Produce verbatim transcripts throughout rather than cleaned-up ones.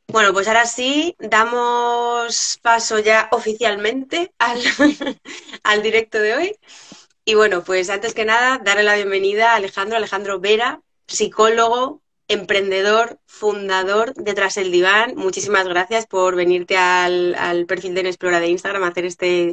Bueno, pues ahora sí, damos paso ya oficialmente al, al directo de hoy. Y bueno, pues antes que nada, darle la bienvenida a Alejandro, Alejandro Vera, psicólogo, emprendedor, fundador de Tras el Diván. Muchísimas gracias por venirte al, al perfil de Explora de Instagram a hacer este.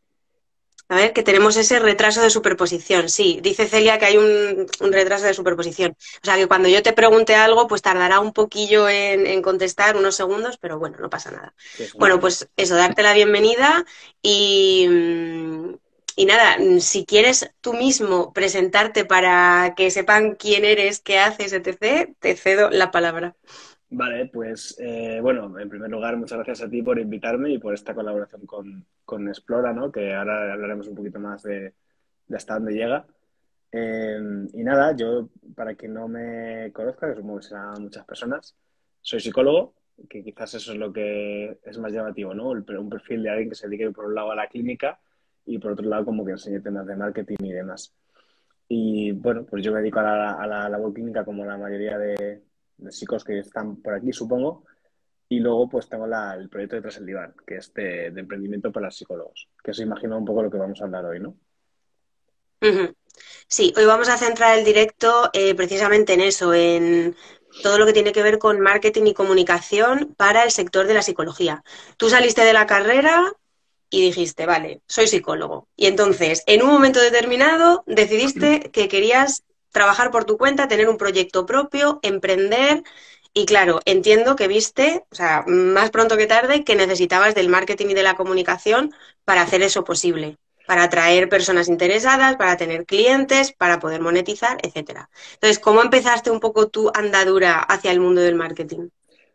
A ver, que tenemos ese retraso de superposición. Sí, dice Celia que hay un, un retraso de superposición. O sea, que cuando yo te pregunte algo, pues tardará un poquillo en, en contestar, unos segundos, pero bueno, no pasa nada. Sí, es Bueno, normal. pues eso, darte la bienvenida y, mm, y nada, mm, si quieres tú mismo presentarte para que sepan quién eres, qué haces, etcétera, te cedo la palabra. Vale, pues eh, bueno, en primer lugar, muchas gracias a ti por invitarme y por esta colaboración con, con Explora, ¿no? Que ahora hablaremos un poquito más de, de hasta dónde llega. Eh, y nada, yo, para quien no me conozca, que supongo que serán muchas personas, soy psicólogo, que quizás eso es lo que es más llamativo, ¿no? El- un perfil de alguien que se dedique por un lado a la clínica y por otro lado como que enseñe temas de marketing y demás. Y bueno, pues yo me dedico a la, a la labor clínica como la mayoría de, de psicólogos que están por aquí, supongo. Y luego pues tengo la- el proyecto de Tras el Diván, que es de, de emprendimiento para los psicólogos, que os imagino un poco lo que vamos a hablar hoy, ¿no? Ujú. Sí, hoy vamos a centrar el directo eh, precisamente en eso, en todo lo que tiene que ver con marketing y comunicación para el sector de la psicología. Tú saliste de la carrera y dijiste, vale, soy psicólogo. Y entonces, en un momento determinado, decidiste que querías trabajar por tu cuenta, tener un proyecto propio, emprender. Y claro, entiendo que viste, o sea, más pronto que tarde, que necesitabas del marketing y de la comunicación para hacer eso posible, para atraer personas interesadas, para tener clientes, para poder monetizar, etcétera. Entonces, ¿cómo empezaste un poco tu andadura hacia el mundo del marketing?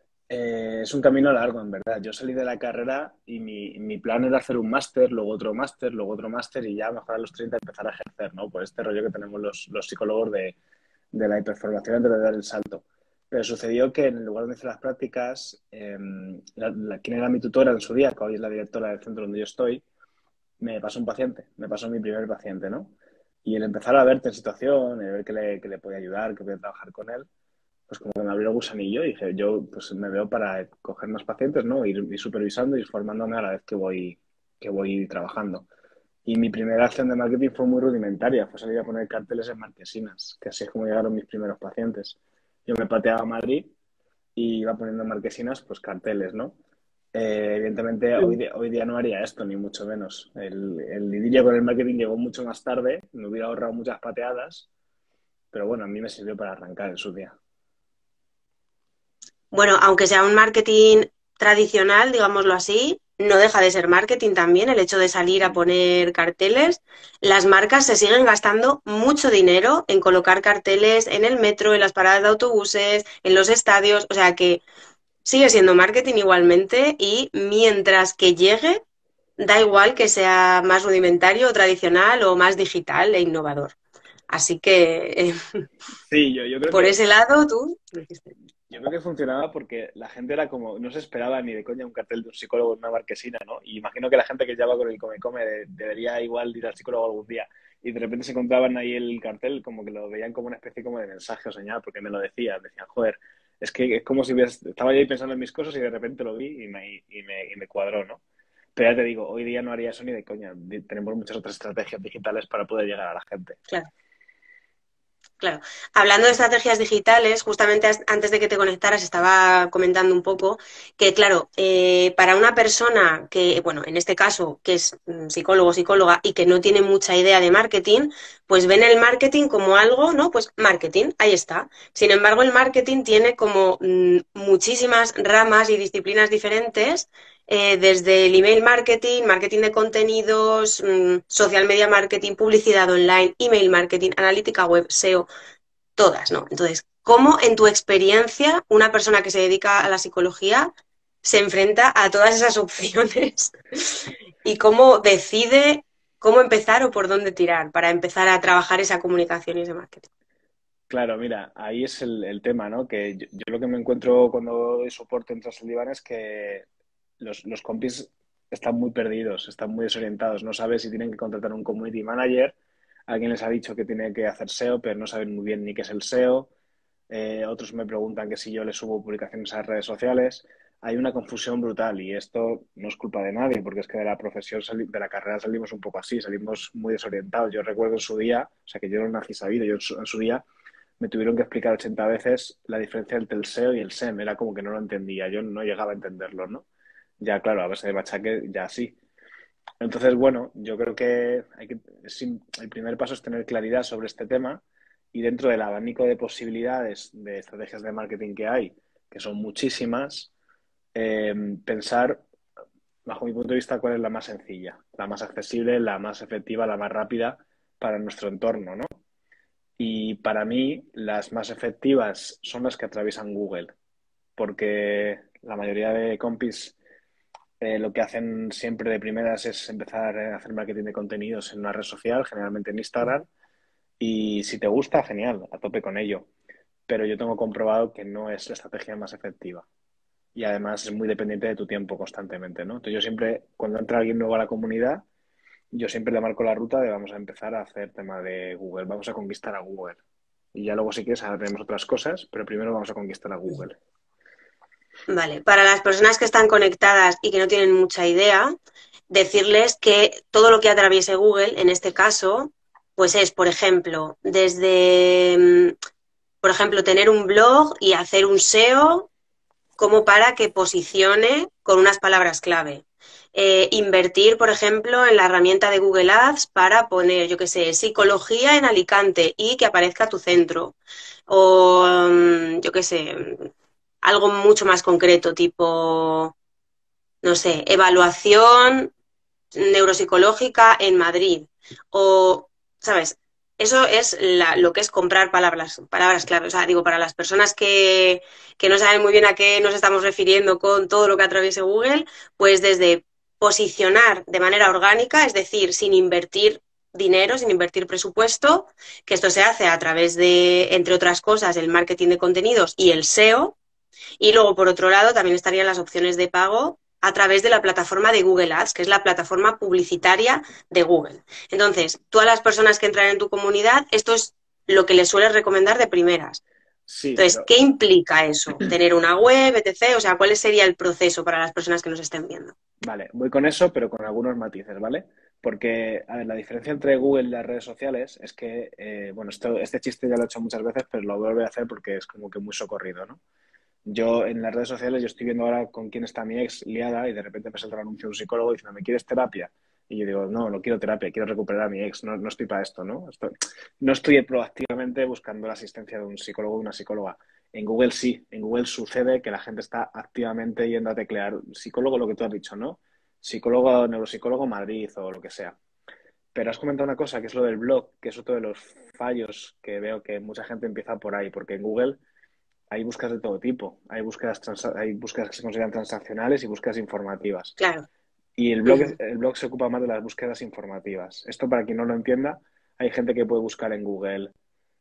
Eh, es un camino largo, en verdad. Yo salí de la carrera y mi, mi plan era hacer un máster, luego otro máster, luego otro máster y ya a lo mejor a los treinta empezar a ejercer, ¿no? Por este rollo que tenemos los, los psicólogos de, de la hiperformación antes de dar el salto. Pero sucedió que en el lugar donde hice las prácticas, eh, la, la, quien era mi tutora en su día, que hoy es la directora del centro donde yo estoy, me pasó un paciente, me pasó mi primer paciente, ¿no? Y el empezar a verte en situación, el ver que le, que le podía ayudar, que podía trabajar con él, pues como que me abrió el gusanillo y dije, yo pues me veo para coger más pacientes, ¿no? Ir, ir supervisando y formándome a la vez que voy, que voy trabajando. Y mi primera acción de marketing fue muy rudimentaria, fue salir a poner carteles en marquesinas, que así es como llegaron mis primeros pacientes. Yo me pateaba a Madrid y iba poniendo en marquesinas, pues carteles, ¿no? Eh, evidentemente, hoy, Mm. di- hoy día no haría esto, ni mucho menos. El, el idilio con el marketing llegó mucho más tarde, me hubiera ahorrado muchas pateadas, pero bueno, a mí me sirvió para arrancar en su día. Bueno, aunque sea un marketing tradicional, digámoslo así, no deja de ser marketing también el hecho de salir a poner carteles. Las marcas se siguen gastando mucho dinero en colocar carteles en el metro, en las paradas de autobuses, en los estadios, o sea que sigue siendo marketing igualmente y mientras que llegue, da igual que sea más rudimentario o tradicional o más digital e innovador. Así que eh, Sí, yo, yo creo por que ese lado tú lo hiciste. yo creo que funcionaba porque la gente era como, no se esperaba ni de coña un cartel de un psicólogo en una marquesina, ¿no? Y imagino que la gente que ya va con el come come de- debería igual ir al psicólogo algún día. Y de repente se encontraban ahí el cartel, como que lo veían como una especie como de mensaje o señal, porque me lo decían, decían, joder, es que es como si hubieras- estaba yo ahí pensando en mis cosas y de repente lo vi y me, y me, y me cuadró, ¿no? Pero ya te digo, hoy día no haría eso ni de coña. Di- Tenemos muchas otras estrategias digitales para poder llegar a la gente. Claro. Claro. Hablando de estrategias digitales, justamente as- antes de que te conectaras estaba comentando un poco que, claro, eh, para una persona que, bueno, en este caso, que es mm, psicólogo o psicóloga y que no tiene mucha idea de marketing, pues ven el marketing como algo, ¿no? Pues marketing, ahí está. Sin embargo, el marketing tiene como mm, muchísimas ramas y disciplinas diferentes eh, desde el email marketing, marketing de contenidos, mmm, social media marketing, publicidad online, email marketing, analítica web, SEO, todas, ¿no? Entonces, ¿cómo en tu experiencia una persona que se dedica a la psicología se enfrenta a todas esas opciones y cómo decide cómo empezar o por dónde tirar para empezar a trabajar esa comunicación y ese marketing? Claro, mira, ahí es el, el tema, ¿no? Que yo, yo lo que me encuentro cuando doy soporte en Transilvana es que los, los compis están muy perdidos, están muy desorientados, no saben si tienen que contratar un community manager, alguien les ha dicho que tiene que hacer SEO, pero no saben muy bien ni qué es el SEO. Eh, otros me preguntan que si yo les subo publicaciones a redes sociales. hay una confusión brutal y esto no es culpa de nadie, porque es que de la profesión, de la carrera salimos un poco así, salimos muy desorientados. Yo recuerdo en su día, o sea que yo no nací sabido, yo en su, en su día me tuvieron que explicar ochenta veces la diferencia entre el S E O y el S E M, era como que no lo entendía, yo no llegaba a entenderlo, ¿no? Ya, claro, a base de machaque, ya sí. Entonces, bueno, yo creo que, hay que sí, el primer paso es tener claridad sobre este tema y dentro del abanico de posibilidades de estrategias de marketing que hay, que son muchísimas, eh, pensar, bajo mi punto de vista, cuál es la más sencilla, la más accesible, la más efectiva, la más rápida para nuestro entorno, ¿no? Y para mí, las más efectivas son las que atraviesan Google, porque la mayoría de compis eh, lo que hacen siempre de primeras es empezar a hacer marketing de contenidos en una red social, generalmente en Instagram, y si te gusta, genial, a tope con ello. Pero yo tengo comprobado que no es la estrategia más efectiva. Y además es muy dependiente de tu tiempo constantemente, ¿no? Entonces yo siempre, cuando entra alguien nuevo a la comunidad, yo siempre le marco la ruta de vamos a empezar a hacer tema de Google, vamos a conquistar a Google. Y ya luego si quieres haremos otras cosas, pero primero vamos a conquistar a Google. Vale, para las personas que están conectadas y que no tienen mucha idea, decirles que todo lo que atraviese Google, en este caso, pues es, por ejemplo, desde, por ejemplo, tener un blog y hacer un S E O como para que posicione con unas palabras clave. Eh, invertir, por ejemplo, en la herramienta de Google Ads para poner, yo qué sé, psicología en Alicante y que aparezca tu centro. O, mm, yo qué sé, algo mucho más concreto, tipo, no sé, evaluación neuropsicológica en Madrid. O, ¿sabes? Eso es la, lo que es comprar palabras, palabras clave. O sea, digo, para las personas que, que no saben muy bien a qué nos estamos refiriendo con todo lo que atraviese Google, pues desde posicionar de manera orgánica, es decir, sin invertir dinero, sin invertir presupuesto, que esto se hace a través de, entre otras cosas, el marketing de contenidos y el S E O, y luego, por otro lado, también estarían las opciones de pago a través de la plataforma de Google Ads, que es la plataforma publicitaria de Google. Entonces, tú a las personas que entran en tu comunidad, esto es lo que les sueles recomendar de primeras. Sí, Entonces, pero ¿qué implica eso? Tener una web, etcétera. O sea, ¿cuál sería el proceso para las personas que nos estén viendo? vale, voy con eso, pero con algunos matices, ¿vale? Porque, a ver, la diferencia entre Google y las redes sociales es que, eh, bueno, esto, este chiste ya lo he hecho muchas veces, pero lo vuelvo a hacer porque es como que muy socorrido, ¿no? Yo en las redes sociales, yo estoy viendo ahora con quién está mi ex liada y de repente me salta el anuncio de un psicólogo diciendo, ¿me quieres terapia? Y yo digo, no, no quiero terapia, quiero recuperar a mi ex, no, no estoy para esto, ¿no? Estoy, no estoy proactivamente buscando la asistencia de un psicólogo o de una psicóloga. En Google sí, en Google sucede que la gente está activamente yendo a teclear psicólogo, lo que tú has dicho, ¿no? Psicólogo, neuropsicólogo Madrid o lo que sea. Pero has comentado una cosa, que es lo del blog, que es otro de los fallos que veo que mucha gente empieza por ahí, porque en Google hay búsquedas de todo tipo. Hay búsquedas, hay búsquedas que se consideran transaccionales y búsquedas informativas. Claro. Y el blog, Uh-huh. el blog se ocupa más de las búsquedas informativas. Esto, para quien no lo entienda, hay gente que puede buscar en Google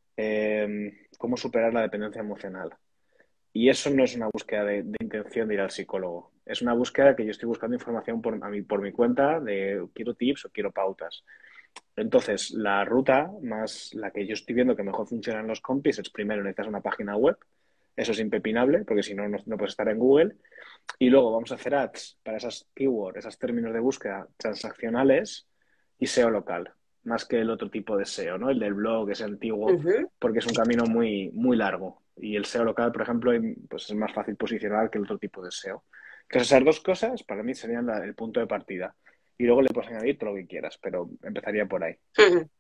eh, cómo superar la dependencia emocional. Y eso no es una búsqueda de, de intención de ir al psicólogo. Es una búsqueda que yo estoy buscando información por, a mí, por mi cuenta de quiero tips o quiero pautas. Entonces, la ruta más, la que yo estoy viendo que mejor funciona en los compis es primero necesitas una página web. Eso es impepinable, porque si no, no, no puedes estar en Google. Y luego vamos a hacer ads para esas keywords, esos términos de búsqueda transaccionales y S E O local, más que el otro tipo de S E O, ¿no? El del blog es antiguo Uh-huh. porque es un camino muy, muy largo. Y el S E O local, por ejemplo, pues es más fácil posicionar que el otro tipo de S E O. Entonces, esas dos cosas para mí serían la, el punto de partida. Y luego le puedes añadir todo lo que quieras, pero empezaría por ahí. Uh-huh.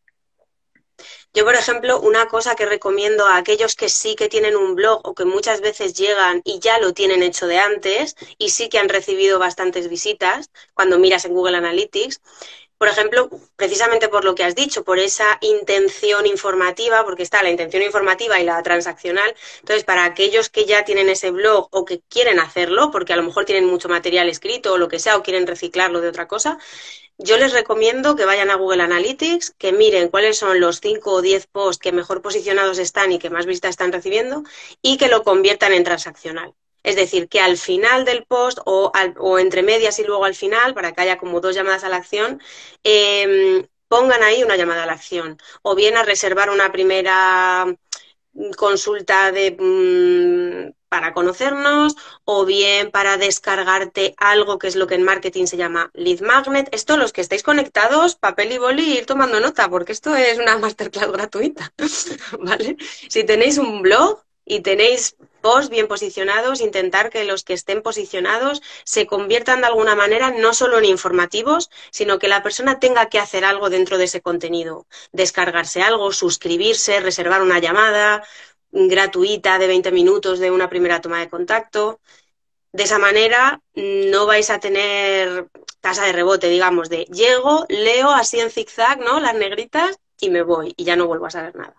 Yo, por ejemplo, una cosa que recomiendo a aquellos que sí que tienen un blog o que muchas veces llegan y ya lo tienen hecho de antes y sí que han recibido bastantes visitas, cuando miras en Google Analytics, por ejemplo, precisamente por lo que has dicho, por esa intención informativa, porque está la intención informativa y la transaccional. Entonces, para aquellos que ya tienen ese blog o que quieren hacerlo, porque a lo mejor tienen mucho material escrito o lo que sea, o quieren reciclarlo de otra cosa, yo les recomiendo que vayan a Google Analytics, que miren cuáles son los cinco o diez posts que mejor posicionados están y que más visitas están recibiendo y que lo conviertan en transaccional. Es decir, que al final del post o, al, o entre medias y luego al final, para que haya como dos llamadas a la acción, eh, pongan ahí una llamada a la acción. O bien a reservar una primera consulta de, para conocernos o bien para descargarte algo que es lo que en marketing se llama lead magnet. Esto, los que estáis conectados, papel y boli, ir tomando nota, porque esto es una masterclass gratuita, ¿vale? Si tenéis un blog y tenéis posts bien posicionados, intentar que los que estén posicionados se conviertan de alguna manera no solo en informativos, sino que la persona tenga que hacer algo dentro de ese contenido, descargarse algo, suscribirse, reservar una llamada gratuita de veinte minutos de una primera toma de contacto. De esa manera no vais a tener tasa de rebote, digamos, de llego, leo así en zigzag, ¿no? Las negritas y me voy y ya no vuelvo a saber nada.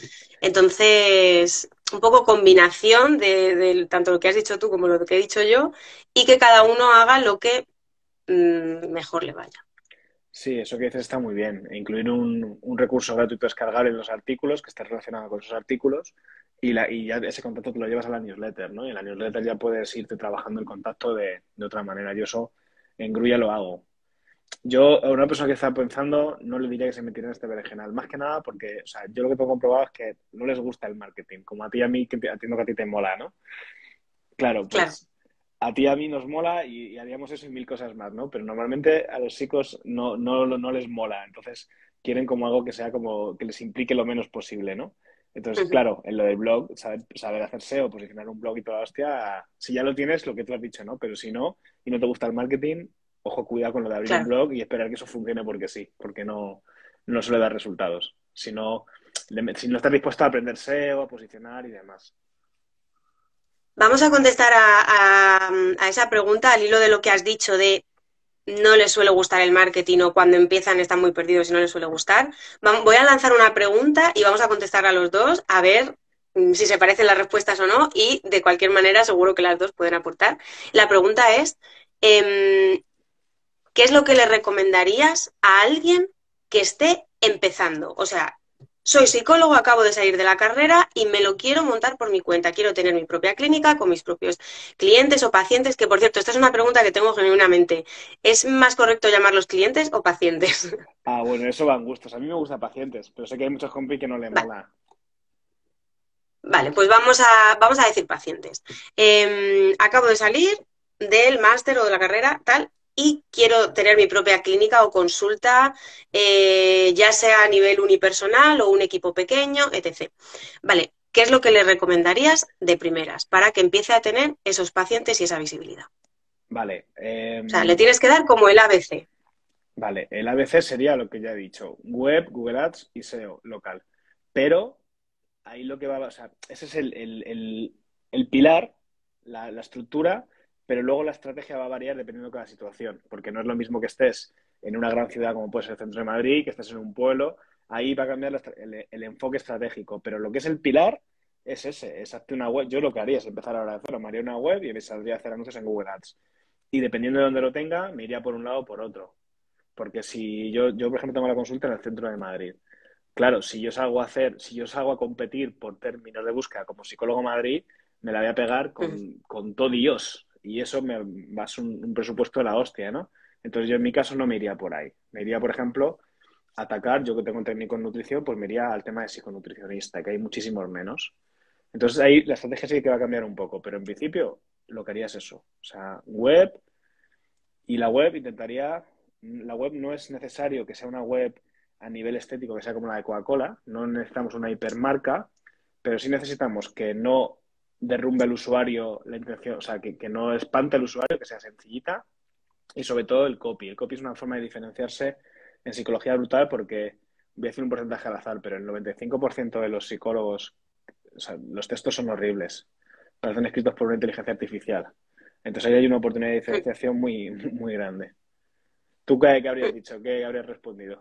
Entonces, un poco combinación de, de tanto lo que has dicho tú como lo que he dicho yo y que cada uno haga lo que mmm, mejor le vaya. Sí, eso que dices está muy bien. E incluir un, un recurso gratuito descargable en los artículos que esté relacionado con esos artículos y, la, y ya ese contacto te lo llevas a la newsletter, ¿no? Y en la newsletter ya puedes irte trabajando el contacto de, de otra manera. Yo eso en Grulla lo hago. Yo a una persona que está pensando no le diría que se metiera en este berenjenal. Más que nada porque, o sea, yo lo que tengo comprobado es que no les gusta el marketing, como a ti y a mí, que te- entiendo que a ti te mola, ¿no? Claro, Claro, pues a ti y a mí nos mola y, y haríamos eso y mil cosas más, ¿no? Pero normalmente a los chicos no, no, no les mola, entonces quieren como algo que sea como que les implique lo menos posible, ¿no? Entonces, uh-huh. claro, en lo del blog, saber, saber hacer S E O, posicionar un blog y toda la hostia, si ya lo tienes, lo que tú has dicho, ¿no? Pero si no, y no te gusta el marketing, ojo, cuidado con lo de abrir un Claro. blog y esperar que eso funcione porque sí, porque no, no suele dar resultados. Si no, le- si no estás dispuesto a aprender S E O, a posicionar y demás. Vamos a contestar a, a, a esa pregunta al hilo de lo que has dicho de no les suele gustar el marketing o cuando empiezan están muy perdidos y no les suele gustar. Voy a lanzar una pregunta y vamos a contestar a los dos a ver si se parecen las respuestas o no y de cualquier manera seguro que las dos pueden aportar. La pregunta es, eh, ¿qué es lo que le recomendarías a alguien que esté empezando? O sea, soy psicólogo, acabo de salir de la carrera y me lo quiero montar por mi cuenta. Quiero tener mi propia clínica con mis propios clientes o pacientes, que por cierto, esta es una pregunta que tengo genuinamente. ¿Es más correcto llamarlos clientes o pacientes? Ah, bueno, eso van gustos. A mí me gusta pacientes, pero sé que hay muchos compis que no le Vale, mola. vale, pues vamos a, vamos a decir pacientes. Eh, acabo de salir del máster o de la carrera, tal, y quiero tener mi propia clínica o consulta, eh, ya sea a nivel unipersonal o un equipo pequeño, etcétera. Vale, ¿qué es lo que le recomendarías de primeras para que empiece a tener esos pacientes y esa visibilidad? Vale, O sea, le em, tienes que dar como el A B C. vale, el A B C sería lo que ya he dicho, web, Google Ads y S E O local. Pero ahí lo que va, o sea, ese es el, el- el- el pilar, la, la estructura, pero luego la estrategia va a variar dependiendo de cada situación, porque no es lo mismo que estés en una gran ciudad como puede ser el centro de Madrid, que estés en un pueblo, ahí va a cambiar la estra- el, el enfoque estratégico, pero lo que es el pilar es ese, es hacerte una web. Yo lo que haría es empezar ahora de cero, me haría una web y me saldría a hacer anuncios en Google Ads. Y dependiendo de dónde lo tenga, me iría por un lado o por otro. Porque si yo, yo, por ejemplo, tengo la consulta en el centro de Madrid. Claro, si yo salgo a hacer, si yo salgo a competir por términos de búsqueda como psicólogo Madrid, me la voy a pegar con, con todo Dios. Y eso me va a ser un, un presupuesto de la hostia, ¿no? Entonces yo en mi caso no me iría por ahí. Me iría, por ejemplo, a atacar, yo que tengo un técnico en nutrición, pues me iría al tema de psiconutricionista, que hay muchísimos menos. Entonces ahí la estrategia sí que va a cambiar un poco, pero en principio lo que haría es eso. O sea, web, y la web intentaría, la web no es necesario que sea una web a nivel estético que sea como la de Coca-Cola, no necesitamos una hipermarca, pero sí necesitamos que no derrumbe al usuario la intención, o sea, que, que no espante al usuario, que sea sencillita y sobre todo el copy. El copy es una forma de diferenciarse en psicología brutal porque voy a decir un porcentaje al azar, pero el noventa y cinco por ciento de los psicólogos, o sea, los textos son horribles, parecen escritos por una inteligencia artificial. Entonces ahí hay una oportunidad de diferenciación muy, muy grande. ¿Tú qué, qué habrías dicho? ¿Qué habrías respondido?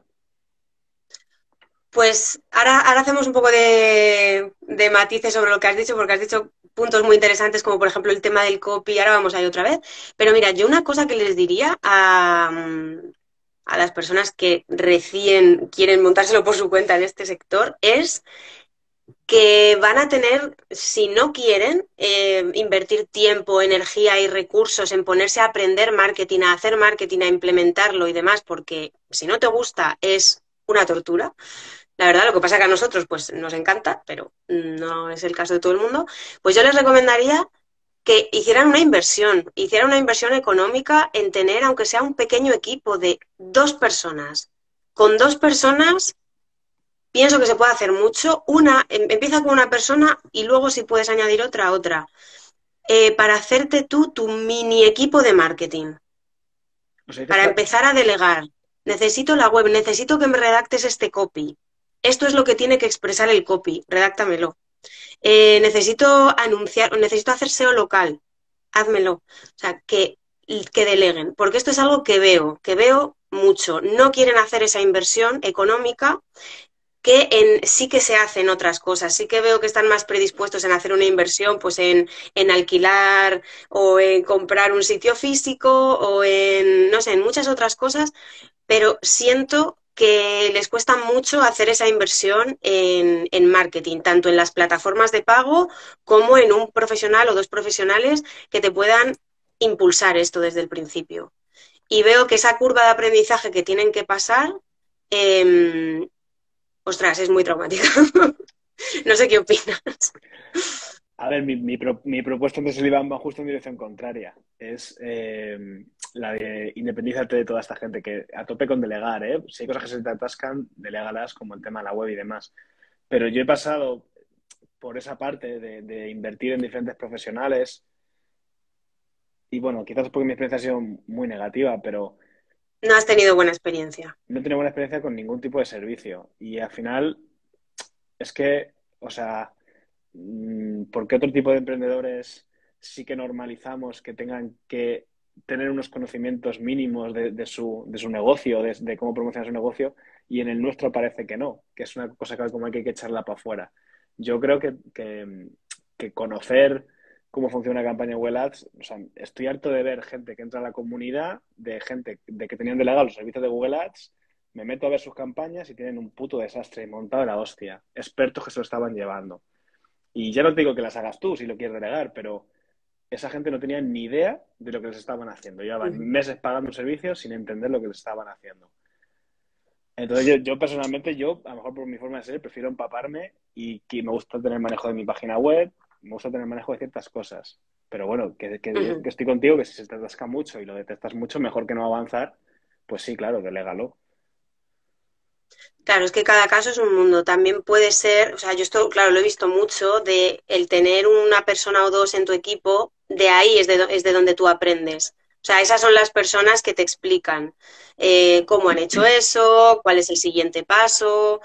Pues ahora, ahora hacemos un poco de, de matices sobre lo que has dicho, porque has dicho puntos muy interesantes, como por ejemplo el tema del copy, ahora vamos ahí otra vez. Pero mira, yo una cosa que les diría a, a las personas que recién quieren montárselo por su cuenta en este sector es que van a tener, si no quieren, eh, invertir tiempo, energía y recursos en ponerse a aprender marketing, a hacer marketing, a implementarlo y demás, porque si no te gusta es una tortura. La verdad, lo que pasa es que a nosotros pues nos encanta, pero no es el caso de todo el mundo. Pues yo les recomendaría que hicieran una inversión, hicieran una inversión económica en tener, aunque sea un pequeño equipo de dos personas. Con dos personas pienso que se puede hacer mucho. Una, em, empieza con una persona y luego si puedes añadir otra, otra. Eh, para hacerte tú tu mini equipo de marketing. O sea, dices Para pa- empezar a delegar. Necesito la web, necesito que me redactes este copy. Esto es lo que tiene que expresar el copy, redáctamelo. Eh, necesito anunciar, necesito hacer S E O local, házmelo. O sea, que, que deleguen, porque esto es algo que veo, que veo mucho. No quieren hacer esa inversión económica que en, sí que se hacen otras cosas. Sí que veo que están más predispuestos en hacer una inversión, pues en, en alquilar o en comprar un sitio físico o en, no sé, en muchas otras cosas, pero siento que les cuesta mucho hacer esa inversión en, en marketing, tanto en las plataformas de pago como en un profesional o dos profesionales que te puedan impulsar esto desde el principio. Y veo que esa curva de aprendizaje que tienen que pasar, eh, ostras, es muy traumática. No sé qué opinas. A ver, mi, mi, pro- mi propuesta entonces le va justo en dirección contraria. Es eh, la de independízate de toda esta gente que a tope con delegar, ¿eh? Si hay cosas que se te atascan, delégalas, como el tema de la web y demás. Pero yo he pasado por esa parte de, de invertir en diferentes profesionales y bueno, quizás porque mi experiencia ha sido muy negativa, pero No has tenido buena experiencia. no he tenido buena experiencia con ningún tipo de servicio. Y al final es que, o sea, mm, ¿por qué otro tipo de emprendedores sí que normalizamos que tengan que tener unos conocimientos mínimos de, de su, de su negocio, de, de cómo promocionar su negocio, y en el nuestro parece que no, que es una cosa que como hay que echarla para afuera? Yo creo que, que, que conocer cómo funciona una campaña Google Ads, o sea, estoy harto de ver gente que entra a la comunidad, de gente de que tenían delegado los servicios de Google Ads, me meto a ver sus campañas y tienen un puto desastre montado de la hostia. Expertos que se lo estaban llevando. Y ya no te digo que las hagas tú si lo quieres delegar, pero esa gente no tenía ni idea de lo que les estaban haciendo. Llevaban meses pagando un servicio sin entender lo que les estaban haciendo. Entonces yo, yo personalmente, yo, a lo mejor por mi forma de ser, prefiero empaparme y que me gusta tener manejo de mi página web, me gusta tener manejo de ciertas cosas. Pero bueno, que, que, que estoy contigo, que si se te atasca mucho y lo detestas mucho, mejor que no avanzar, pues sí, claro, delégalo. Claro, es que cada caso es un mundo. También puede ser, o sea, yo esto, claro, lo he visto mucho, de el tener una persona o dos en tu equipo, de ahí es de, do- es de donde tú aprendes. O sea, esas son las personas que te explican eh, cómo han hecho eso, cuál es el siguiente paso.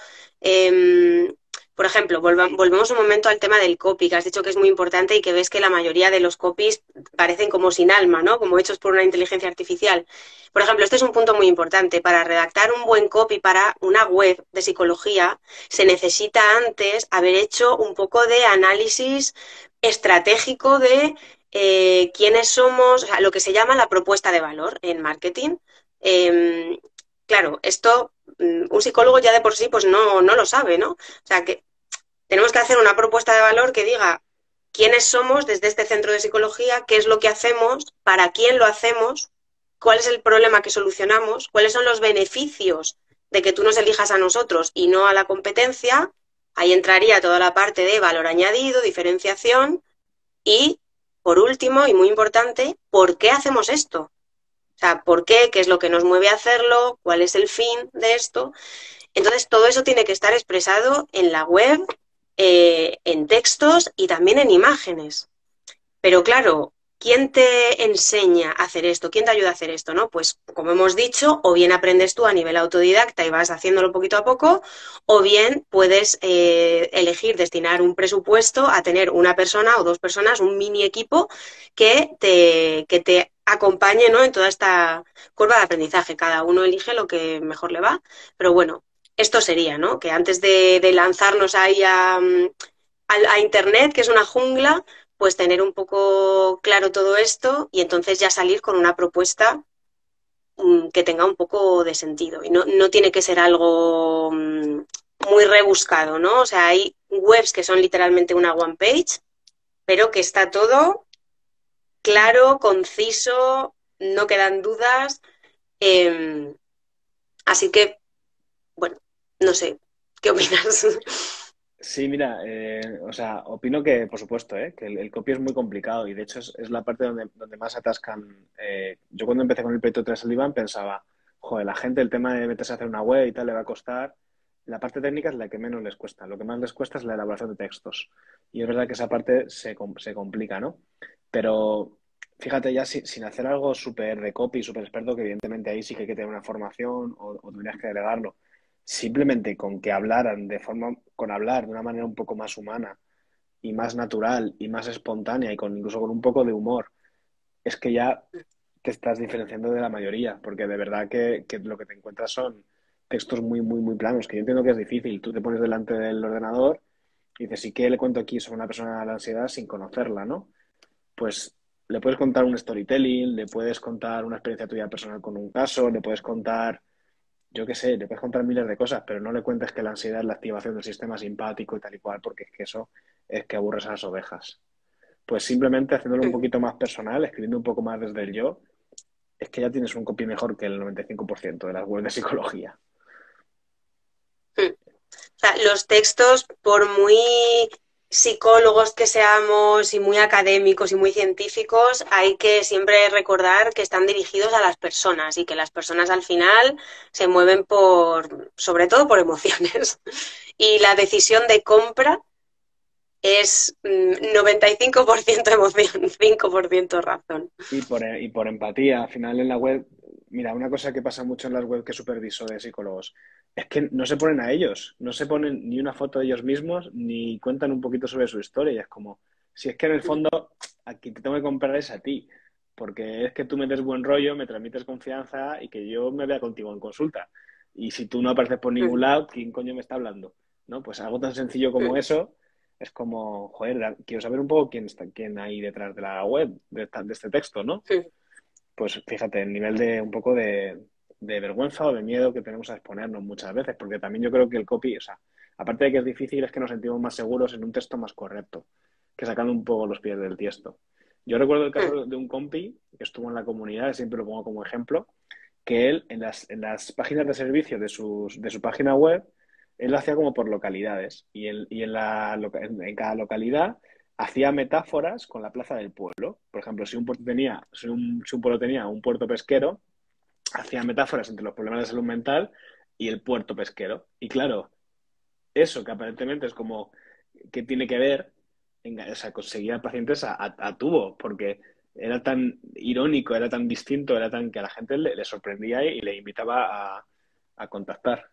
Em, por ejemplo, volva- volvemos un momento al tema del copy, que has dicho que es muy importante y que ves que la mayoría de los copies parecen como sin alma, ¿no? Como hechos por una inteligencia artificial. Por ejemplo, este es un punto muy importante. Para redactar un buen copy para una web de psicología, se necesita antes haber hecho un poco de análisis estratégico de eh, quiénes somos, o sea, lo que se llama la propuesta de valor en marketing. Eh, claro, esto mm, un psicólogo ya de por sí pues no, no lo sabe, ¿no? O sea, que tenemos que hacer una propuesta de valor que diga quiénes somos desde este centro de psicología, qué es lo que hacemos, para quién lo hacemos, cuál es el problema que solucionamos, cuáles son los beneficios de que tú nos elijas a nosotros y no a la competencia. Ahí entraría toda la parte de valor añadido, diferenciación y, por último, y muy importante, ¿por qué hacemos esto? O sea, ¿por qué? ¿Qué es lo que nos mueve a hacerlo? ¿Cuál es el fin de esto? Entonces, todo eso tiene que estar expresado en la web, eh, en textos y también en imágenes. Pero claro, ¿quién te enseña a hacer esto? ¿Quién te ayuda a hacer esto? ¿No? Pues como hemos dicho, o bien aprendes tú a nivel autodidacta y vas haciéndolo poquito a poco, o bien puedes eh, elegir destinar un presupuesto a tener una persona o dos personas, un mini equipo que te, que te acompañe, ¿no? En toda esta curva de aprendizaje. Cada uno elige lo que mejor le va, pero bueno, esto sería, ¿no? Que antes de, de lanzarnos ahí a, a, a Internet, que es una jungla, pues tener un poco claro todo esto y entonces ya salir con una propuesta um, que tenga un poco de sentido. Y no, no tiene que ser algo um, muy rebuscado, ¿no? O sea, hay webs que son literalmente una one page, pero que está todo claro, conciso, no quedan dudas. Eh, así que, bueno, no sé, ¿qué opinas? Sí, mira, eh, o sea, opino que, por supuesto, ¿eh? Que el, el copy es muy complicado y de hecho es, es la parte donde, donde más atascan. Eh, yo cuando empecé con el proyecto tres Sullivan pensaba, joder, la gente el tema de meterse a hacer una web y tal le va a costar. La parte técnica es la que menos les cuesta. Lo que más les cuesta es la elaboración de textos. Y es verdad que esa parte se, com- se complica, ¿no? Pero fíjate ya si- sin hacer algo súper de copy, súper experto, que evidentemente ahí sí que hay que tener una formación o, o tendrías que delegarlo simplemente con que hablaran de forma, con hablar de una manera un poco más humana y más natural y más espontánea y con incluso con un poco de humor, es que ya te estás diferenciando de la mayoría, porque de verdad que, que lo que te encuentras son textos muy, muy, muy planos, que yo entiendo que es difícil. Tú te pones delante del ordenador y dices, ¿y qué le cuento aquí sobre una persona de la ansiedad sin conocerla, ¿no? Pues le puedes contar un storytelling, le puedes contar una experiencia tuya personal con un caso, le puedes contar yo qué sé, le puedes contar miles de cosas, pero no le cuentes que la ansiedad es la activación del sistema simpático y tal y cual, porque es que eso es que aburres a las ovejas. Pues simplemente haciéndolo un poquito más personal, escribiendo un poco más desde el yo, es que ya tienes un copy mejor que el noventa y cinco por ciento de las webs de psicología. O sea, los textos, por muy psicólogos que seamos y muy académicos y muy científicos, hay que siempre recordar que están dirigidos a las personas y que las personas al final se mueven por, sobre todo por emociones. Y la decisión de compra es mm, noventa y cinco por ciento emoción, cinco por ciento razón. Y por, y por empatía, al final en la web, mira, una cosa que pasa mucho en las webs que superviso de psicólogos, es que no se ponen a ellos, no se ponen ni una foto de ellos mismos, ni cuentan un poquito sobre su historia. Y es como, si es que en el fondo aquí te tengo que comprar es a ti, porque es que tú me des buen rollo, me transmites confianza y que yo me vea contigo en consulta. Y si tú no apareces por ningún lado, ¿quién coño me está hablando? ¿No? Pues algo tan sencillo como eso es como, joder, quiero saber un poco quién está, quién hay detrás de la web, de, esta- de este texto, ¿no? Pues fíjate, el nivel de un poco de, de vergüenza o de miedo que tenemos a exponernos muchas veces, porque también yo creo que el copy, o sea, aparte de que es difícil, es que nos sentimos más seguros en un texto más correcto, que sacando un poco los pies del tiesto. Yo recuerdo el caso de un compi que estuvo en la comunidad, siempre lo pongo como ejemplo, que él en las, en las páginas de servicio de, sus, de su página web, él lo hacía como por localidades y, en, y en, la, en, en cada localidad hacía metáforas con la plaza del pueblo. Por ejemplo, si un puerto tenía, si un, si un pueblo tenía un puerto pesquero, hacía metáforas entre los problemas de salud mental y el puerto pesquero. Y claro, eso que aparentemente es como que tiene que ver, o sea, conseguía pacientes a, a, a tubo, porque era tan irónico, era tan distinto, era tan que a la gente le, le sorprendía y le invitaba a, a contactar.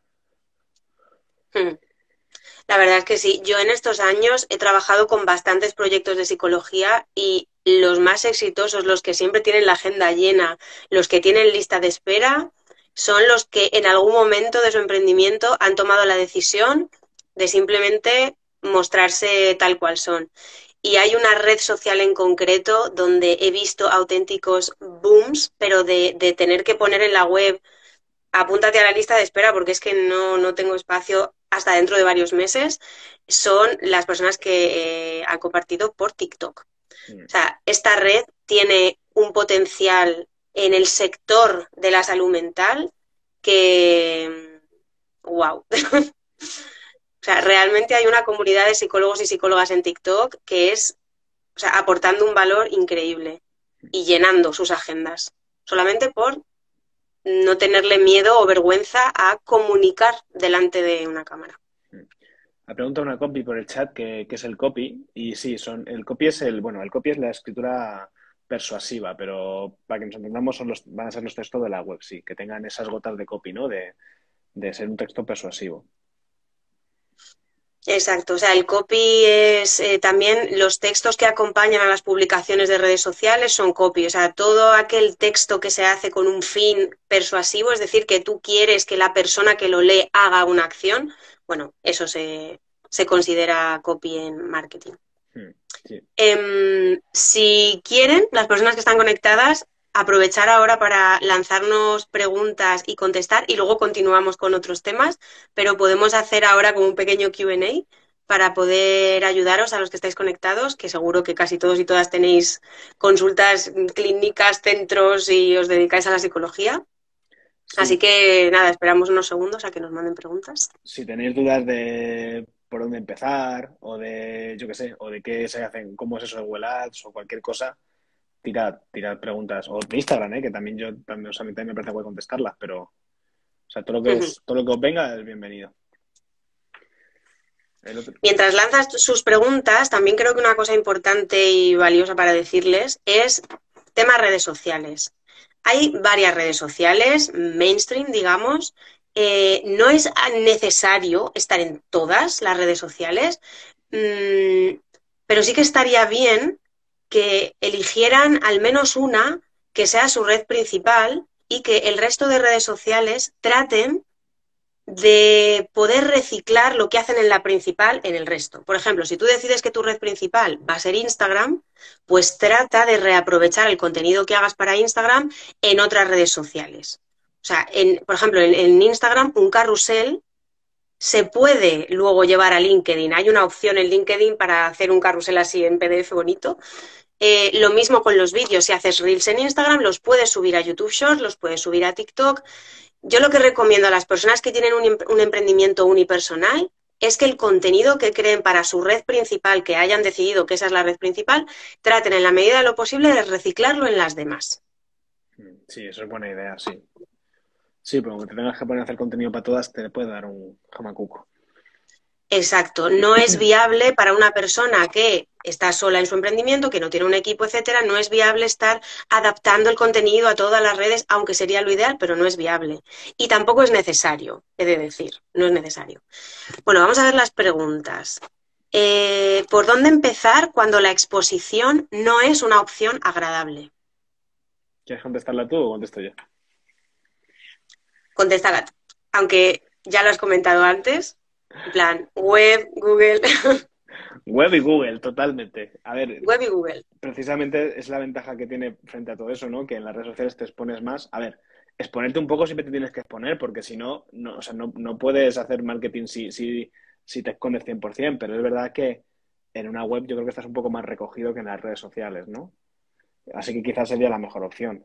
La verdad es que sí. Yo en estos años he trabajado con bastantes proyectos de psicología y los más exitosos, los que siempre tienen la agenda llena, los que tienen lista de espera, son los que en algún momento de su emprendimiento han tomado la decisión de simplemente mostrarse tal cual son. Y hay una red social en concreto donde he visto auténticos booms, pero de, de tener que poner en la web apúntate a la lista de espera porque es que no, no tengo espacio hasta dentro de varios meses, son las personas que eh, han compartido por TikTok. Mm. O sea, esta red tiene un potencial en el sector de la salud mental que, wow. O sea, realmente hay una comunidad de psicólogos y psicólogas en TikTok que es, o sea, aportando un valor increíble y llenando sus agendas, solamente por no tenerle miedo o vergüenza a comunicar delante de una cámara. Me pregunta una copy por el chat que, que es el copy. Y sí, son, el copy es el, bueno, el copy es la escritura persuasiva, pero para que nos entendamos son los, van a ser los textos de la web, sí, que tengan esas gotas de copy, ¿no? De, de ser un texto persuasivo. Exacto, o sea, el copy es eh, también los textos que acompañan a las publicaciones de redes sociales son copy, o sea, todo aquel texto que se hace con un fin persuasivo, es decir, que tú quieres que la persona que lo lee haga una acción, bueno, eso se, se considera copy en marketing. Hmm, sí. Eh, si quieren, las personas que están conectadas, aprovechar ahora para lanzarnos preguntas y contestar y luego continuamos con otros temas, pero podemos hacer ahora como un pequeño Q and A para poder ayudaros a los que estáis conectados, que seguro que casi todos y todas tenéis consultas clínicas, centros y os dedicáis a la psicología. Así Sí, que nada, esperamos unos segundos a que nos manden preguntas. si tenéis dudas de por dónde empezar, o de, yo qué sé, o de qué se hacen, cómo es eso de Google Ads o cualquier cosa, tirad, tirad preguntas. O de Instagram, ¿eh? Que también yo, también, o sea, a mí también me parece guay contestarlas, pero, o sea, todo lo que os, todo lo que os venga es bienvenido. El otro... Mientras lanzas sus preguntas, también creo que una cosa importante y valiosa para decirles es tema redes sociales. Hay varias redes sociales, mainstream, digamos. Eh, no es necesario estar en todas las redes sociales, mmm, pero sí que estaría bien que eligieran al menos una que sea su red principal y que el resto de redes sociales traten de poder reciclar lo que hacen en la principal en el resto. Por ejemplo, si tú decides que tu red principal va a ser Instagram, pues trata de reaprovechar el contenido que hagas para Instagram en otras redes sociales. O sea, en, por ejemplo, en, en Instagram un carrusel se puede luego llevar a LinkedIn. Hay una opción en LinkedIn para hacer un carrusel así en P D F bonito. Eh, lo mismo con los vídeos. Si haces reels en Instagram, los puedes subir a YouTube Shorts, los puedes subir a TikTok. Yo lo que recomiendo a las personas que tienen un, un emprendimiento unipersonal es que el contenido que creen para su red principal, que hayan decidido que esa es la red principal, traten en la medida de lo posible de reciclarlo en las demás. Sí, eso es buena idea, sí. Sí, pero aunque te tengas que poner a hacer contenido para todas, te puede dar un jamacuco. Exacto, no es viable para una persona que está sola en su emprendimiento, que no tiene un equipo, etcétera, no es viable estar adaptando el contenido a todas las redes, aunque sería lo ideal, pero no es viable. Y tampoco es necesario, he de decir, no es necesario. Bueno, vamos a ver las preguntas. Eh, ¿por dónde empezar cuando la exposición no es una opción agradable? ¿Quieres contestarla tú o contesto yo? Contesta, aunque ya lo has comentado antes, en plan, web, Google, Web y Google, totalmente. A ver, web y Google. precisamente es la ventaja que tiene frente a todo eso, ¿no? Que en las redes sociales te expones más. A ver, exponerte un poco siempre te tienes que exponer, porque si no, no, o sea, no, no puedes hacer marketing si, si, si te escondes cien por ciento, pero es verdad que en una web yo creo que estás un poco más recogido que en las redes sociales, ¿no? Así que quizás sería la mejor opción.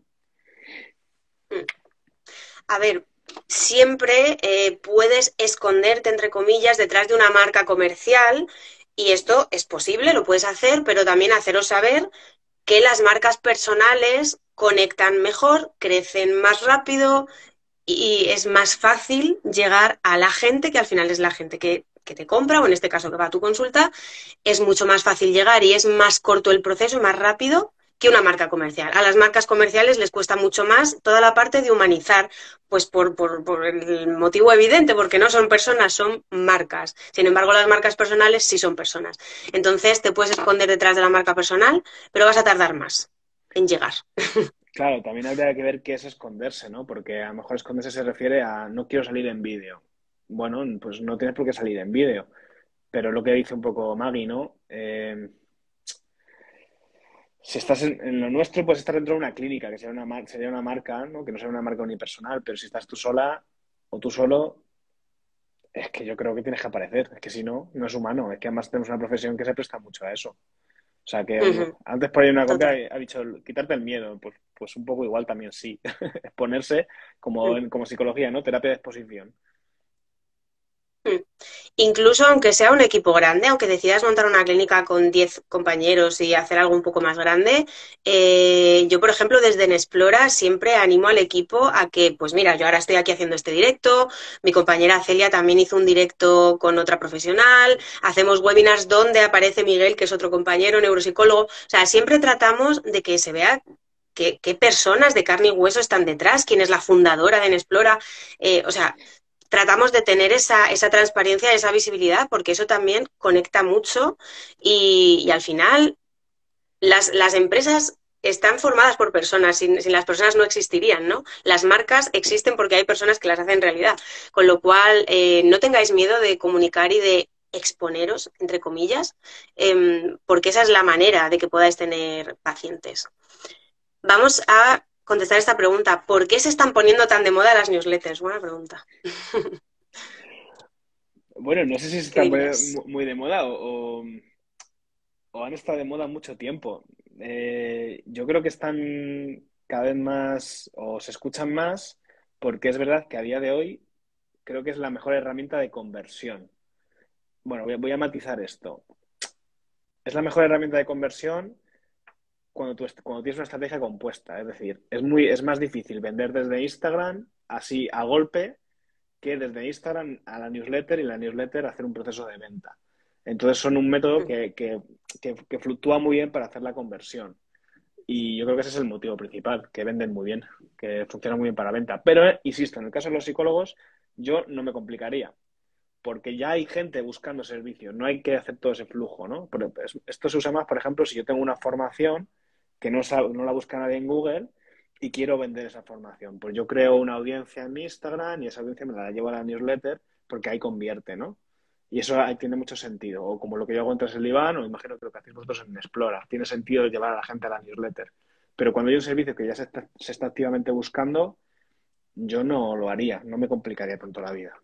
A ver, siempre eh, puedes esconderte, entre comillas, detrás de una marca comercial y esto es posible, lo puedes hacer, pero también haceros saber que las marcas personales conectan mejor, crecen más rápido y es más fácil llegar a la gente, que al final es la gente que, que te compra, o en este caso que va a tu consulta, es mucho más fácil llegar y es más corto el proceso, más rápido que una marca comercial. A las marcas comerciales les cuesta mucho más toda la parte de humanizar, pues por, por, por el motivo evidente, porque no son personas, son marcas. Sin embargo, las marcas personales sí son personas. Entonces, te puedes esconder detrás de la marca personal, pero vas a tardar más en llegar. Claro, también habría que ver qué es esconderse, ¿no? Porque a lo mejor esconderse se refiere a no quiero salir en vídeo. Bueno, pues no tienes por qué salir en vídeo. Pero lo que dice un poco Maggie, ¿no? Eh, si estás en, en, lo nuestro, puedes estar dentro de una clínica, que sería una, mar sería una marca, ¿no? Que no sea una marca unipersonal, pero si estás tú sola o tú solo, es que yo creo que tienes que aparecer. Es que si no, no es humano. Es que además tenemos una profesión que se presta mucho a eso. O sea que Uh -huh. antes por ahí una copia Total. ha dicho quitarte el miedo, pues, pues un poco igual también sí. Exponerse como, Uh como psicología, ¿no? Terapia de exposición. -huh. Incluso aunque sea un equipo grande, aunque decidas montar una clínica con diez compañeros y hacer algo un poco más grande, eh, yo, por ejemplo, desde Nexplora siempre animo al equipo a que, pues mira, yo ahora estoy aquí haciendo este directo, mi compañera Celia también hizo un directo con otra profesional, hacemos webinars donde aparece Miguel, que es otro compañero, neuropsicólogo, o sea, siempre tratamos de que se vea qué, qué personas de carne y hueso están detrás, quién es la fundadora de Nexplora, eh, o sea, tratamos de tener esa, esa transparencia, esa visibilidad, porque eso también conecta mucho y, y al final las, las, empresas están formadas por personas, sin, sin, las personas no existirían, ¿no? Las marcas existen porque hay personas que las hacen realidad, con lo cual eh, no tengáis miedo de comunicar y de exponeros, entre comillas, eh, porque esa es la manera de que podáis tener pacientes. Vamos a contestar esta pregunta. ¿Por qué se están poniendo tan de moda las newsletters? Buena pregunta. Bueno, no sé si se ¿Qué están dirías? muy de moda o, o, o han estado de moda mucho tiempo. Eh, yo creo que están cada vez más o se escuchan más porque es verdad que a día de hoy creo que es la mejor herramienta de conversión. bueno, voy a, voy a matizar esto. Es la mejor herramienta de conversión cuando, tú, cuando tienes una estrategia compuesta. Es decir, es, muy, es más difícil vender desde Instagram así a golpe que desde Instagram a la newsletter y la newsletter hacer un proceso de venta. Entonces son un método que, que, que, que fluctúa muy bien para hacer la conversión. Y yo creo que ese es el motivo principal, que venden muy bien, que funcionan muy bien para venta. Pero, eh, insisto, en el caso de los psicólogos, yo no me complicaría, porque ya hay gente buscando servicios, no hay que hacer todo ese flujo, ¿no? Pero esto se usa más, por ejemplo, si yo tengo una formación que no, sabe, no la busca nadie en Google y quiero vender esa formación. Pues yo creo una audiencia en mi Instagram y esa audiencia me la llevo a la newsletter porque ahí convierte, ¿no? Y eso ahí tiene mucho sentido. O como lo que yo hago en Traslibán, o imagino que lo que hacéis vosotros en Explora. Tiene sentido llevar a la gente a la newsletter. Pero cuando hay un servicio que ya se está, se está activamente buscando, yo no lo haría, no me complicaría tanto la vida.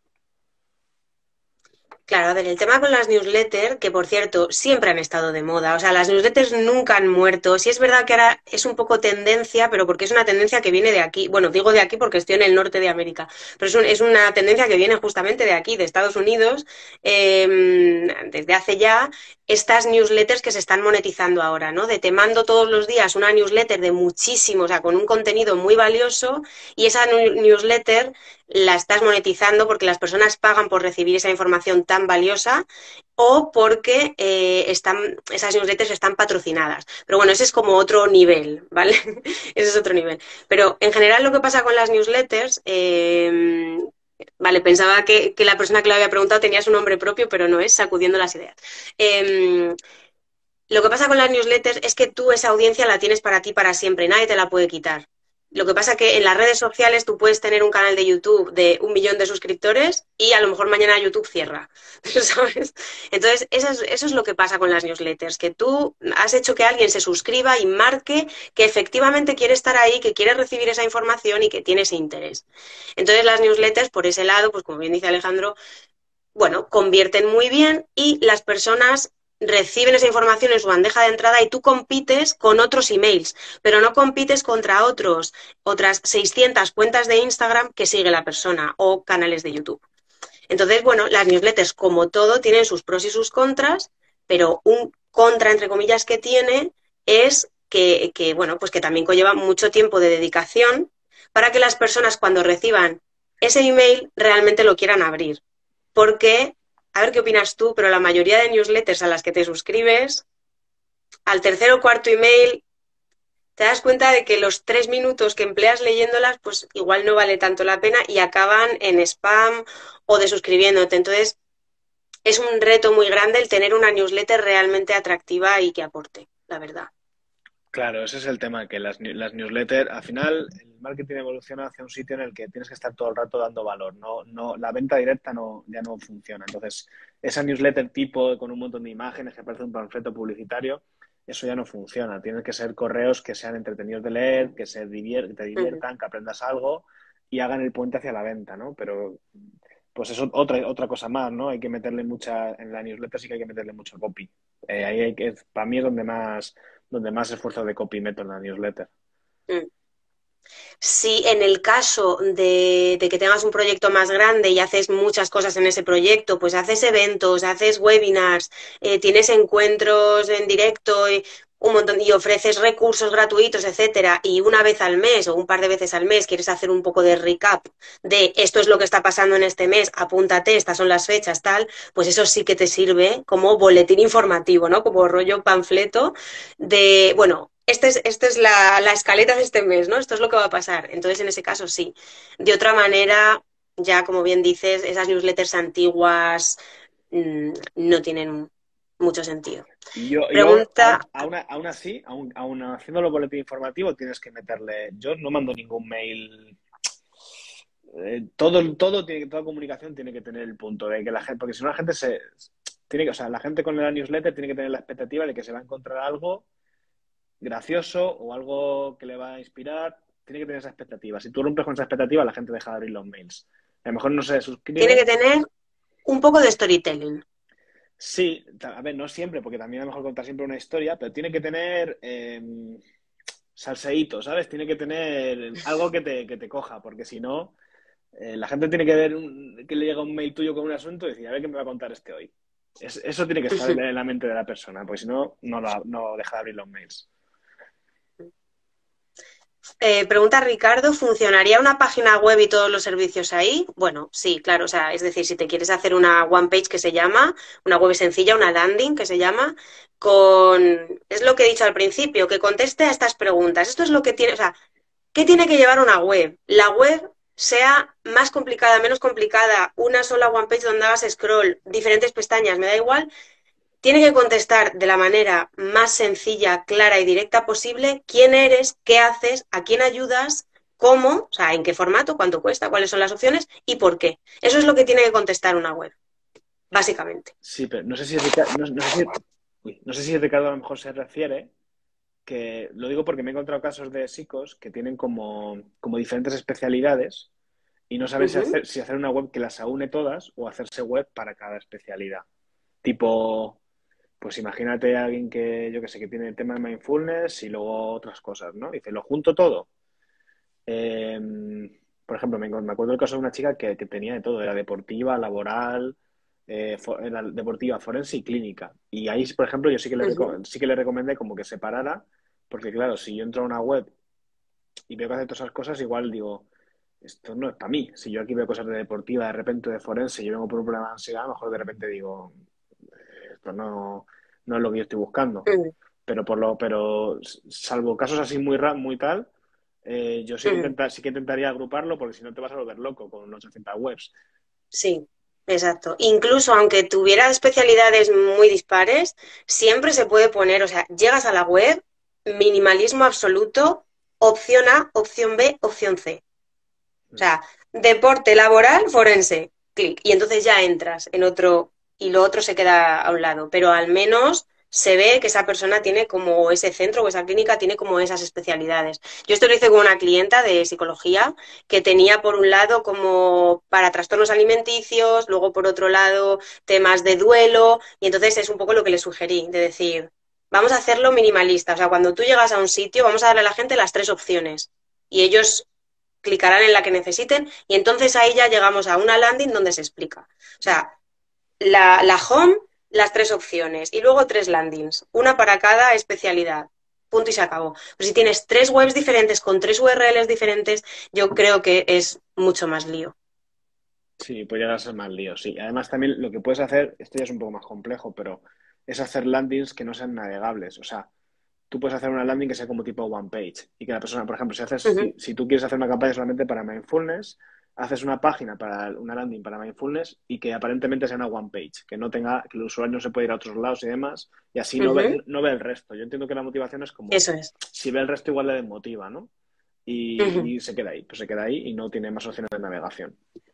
Claro, a ver, el tema con las newsletters, que por cierto, siempre han estado de moda, o sea, las newsletters nunca han muerto. Sí es verdad que ahora es un poco tendencia, pero porque es una tendencia que viene de aquí. Bueno, digo de aquí porque estoy en el norte de América, pero es, un, es una tendencia que viene justamente de aquí, de Estados Unidos, eh, desde hace ya, estas newsletters que se están monetizando ahora, ¿no? De te mando todos los días una newsletter de muchísimo, o sea, con un contenido muy valioso, y esa newsletter la estás monetizando porque las personas pagan por recibir esa información tan valiosa o porque eh, están, esas newsletters están patrocinadas. Pero bueno, ese es como otro nivel, ¿vale? Ese es otro nivel. Pero en general lo que pasa con las newsletters, eh, vale, pensaba que, que, la persona que lo había preguntado tenía su nombre propio, pero no es, sacudiendo las ideas. Eh, lo que pasa con las newsletters es que tú esa audiencia la tienes para ti para siempre, nadie te la puede quitar. Lo que pasa es que en las redes sociales tú puedes tener un canal de YouTube de un millón de suscriptores y a lo mejor mañana YouTube cierra, ¿sabes? Entonces, eso es, eso es lo que pasa con las newsletters, que tú has hecho que alguien se suscriba y marque que efectivamente quiere estar ahí, que quiere recibir esa información y que tiene ese interés. Entonces, las newsletters, por ese lado, pues como bien dice Alejandro, bueno, convierten muy bien y las personas reciben esa información en su bandeja de entrada y tú compites con otros emails, pero no compites contra otros, otras seiscientas cuentas de Instagram que sigue la persona o canales de YouTube. Entonces, bueno, las newsletters, como todo, tienen sus pros y sus contras, pero un contra, entre comillas, que tiene es que, que bueno, pues que también conlleva mucho tiempo de dedicación para que las personas cuando reciban ese email realmente lo quieran abrir. Porque, a ver qué opinas tú, pero la mayoría de newsletters a las que te suscribes, al tercer o cuarto email, te das cuenta de que los tres minutos que empleas leyéndolas, pues igual no vale tanto la pena y acaban en spam o desuscribiéndote. Entonces, es un reto muy grande el tener una newsletter realmente atractiva y que aporte, la verdad. Claro, ese es el tema, que las, las newsletters, al final, el marketing evoluciona hacia un sitio en el que tienes que estar todo el rato dando valor. No, no, la venta directa no, ya no funciona. Entonces, esa newsletter tipo con un montón de imágenes que parece un panfleto publicitario, eso ya no funciona. Tienen que ser correos que sean entretenidos de leer, que se divier te Uh-huh. diviertan, que aprendas algo y hagan el puente hacia la venta, ¿no? Pero, pues eso otra, otra cosa más, ¿no? Hay que meterle mucha, en la newsletter sí que hay que meterle mucho copy. Eh, ahí hay que, para mí es donde más donde más esfuerzo de copy meto en la newsletter. Mm. Si en el caso de, de, que tengas un proyecto más grande y haces muchas cosas en ese proyecto, pues haces eventos, haces webinars, eh, tienes encuentros en directo y un montón y ofreces recursos gratuitos, etcétera, y una vez al mes o un par de veces al mes quieres hacer un poco de recap de esto es lo que está pasando en este mes, apúntate, estas son las fechas, tal, pues eso sí que te sirve como boletín informativo, ¿no? Como rollo panfleto de, bueno, esta es, este es la, la escaleta de este mes, ¿no? Esto es lo que va a pasar. Entonces, en ese caso, sí. De otra manera, ya como bien dices, esas newsletters antiguas mmm, no tienen mucho sentido. Y yo, yo Pregunta. aún, aún, aún así, aún, aún haciéndolo boletín informativo, tienes que meterle. Yo no mando ningún mail. Eh, todo, todo tiene, toda comunicación tiene que tener el punto de que la gente, porque si no la gente se tiene que, o sea, la gente con la newsletter tiene que tener la expectativa de que se va a encontrar algo gracioso o algo que le va a inspirar, tiene que tener esa expectativa. Si tú rompes con esa expectativa, la gente deja de abrir los mails. A lo mejor no se Tiene que suscribe. tener un poco de storytelling. Sí, a ver, no siempre, porque también a lo mejor contar siempre una historia, pero tiene que tener eh, salseíto, ¿sabes? Tiene que tener algo que te, que te coja, porque si no, eh, la gente tiene que ver un, que le llega un mail tuyo con un asunto y decir, a ver qué me va a contar este hoy. Es- eso tiene que estar en la mente de la persona, porque si no, no, la- no deja de abrir los mails. Eh, pregunta Ricardo, ¿funcionaría una página web y todos los servicios ahí? Bueno, sí, claro, o sea, es decir, si te quieres hacer una one page que se llama, una web sencilla, una landing que se llama, con, es lo que he dicho al principio, que conteste a estas preguntas. Esto es lo que tiene, o sea, ¿qué tiene que llevar una web? La web sea más complicada, menos complicada, una sola one page donde hagas scroll, diferentes pestañas, me da igual, tiene que contestar de la manera más sencilla, clara y directa posible quién eres, qué haces, a quién ayudas, cómo, o sea, en qué formato, cuánto cuesta, cuáles son las opciones y por qué. Eso es lo que tiene que contestar una web, básicamente. Sí, pero no sé si Ricardo, no, no sé si, uy, no sé si Ricardo a lo mejor se refiere, que lo digo porque me he encontrado casos de psicos que tienen como, como diferentes especialidades y no saben Uh si -huh, hacer, si hacer una web que las aúne todas o hacerse web para cada especialidad. Tipo, pues imagínate a alguien que, yo que sé, que tiene el tema de mindfulness y luego otras cosas, ¿no? Dice, lo junto todo. Eh, por ejemplo, me, me acuerdo del caso de una chica que, que tenía de todo, era deportiva, laboral, eh, fo- era deportiva, forense y clínica. Y ahí, por ejemplo, yo sí que le, uh -huh. reco- sí que le recomendé como que separara, porque claro, si yo entro a una web y veo que hace todas esas cosas, igual digo, esto no es para mí. Si yo aquí veo cosas de deportiva, de repente de forense, yo vengo por un problema de ansiedad, a lo mejor de repente digo, esto no, no es lo que yo estoy buscando. Uh Pero por lo, pero salvo casos así muy ra- muy tal, eh, yo sí que -huh. intenta, sí que intentaría agruparlo porque si no te vas a volver loco con ochocientas webs. Sí, exacto. Incluso aunque tuviera especialidades muy dispares, siempre se puede poner, o sea, llegas a la web, minimalismo absoluto, opción A, opción B, opción C. O sea, deporte laboral forense, clic. Y entonces ya entras en otro y lo otro se queda a un lado. Pero al menos se ve que esa persona tiene como ese centro o esa clínica tiene como esas especialidades. Yo esto lo hice con una clienta de psicología que tenía por un lado como para trastornos alimenticios, luego por otro lado temas de duelo y entonces es un poco lo que le sugerí, de decir, vamos a hacerlo minimalista. O sea, cuando tú llegas a un sitio, vamos a darle a la gente las tres opciones y ellos clicarán en la que necesiten y entonces ahí ya llegamos a una landing donde se explica. O sea, la, la home, las tres opciones y luego tres landings, una para cada especialidad. Punto y se acabó. Pero si tienes tres webs diferentes con tres U R Ls diferentes, yo creo que es mucho más lío. Sí, pues llegar a ser más lío, sí. Además, también lo que puedes hacer, esto ya es un poco más complejo, pero es hacer landings que no sean navegables. O sea, tú puedes hacer una landing que sea como tipo one page y que la persona, por ejemplo, si haces, Uh -huh. si, si tú quieres hacer una campaña solamente para mindfulness, haces una página para una landing para mindfulness y que aparentemente sea una one page, que no tenga, que el usuario no se pueda ir a otros lados y demás, y así Uh no -huh. ve, no ve el resto. Yo entiendo que la motivación es como, Eso es. si ve el resto igual le desmotiva, ¿no? Uh -huh. Y, y se queda ahí, pues se queda ahí y no tiene más opciones de navegación.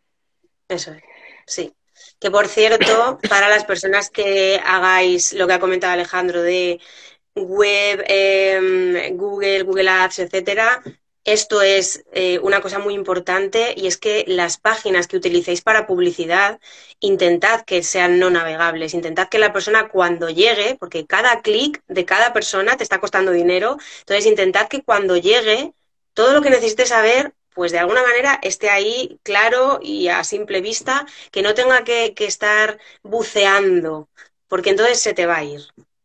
Eso es. Sí. Que por cierto, para las personas que hagáis lo que ha comentado Alejandro de web, eh, Google, Google Ads, etcétera. Esto es eh, una cosa muy importante y es que las páginas que utilicéis para publicidad, intentad que sean no navegables, intentad que la persona cuando llegue, porque cada clic de cada persona te está costando dinero, entonces intentad que cuando llegue, todo lo que necesite saber, pues de alguna manera esté ahí claro y a simple vista, que no tenga que, que estar buceando, porque entonces se te va a ir.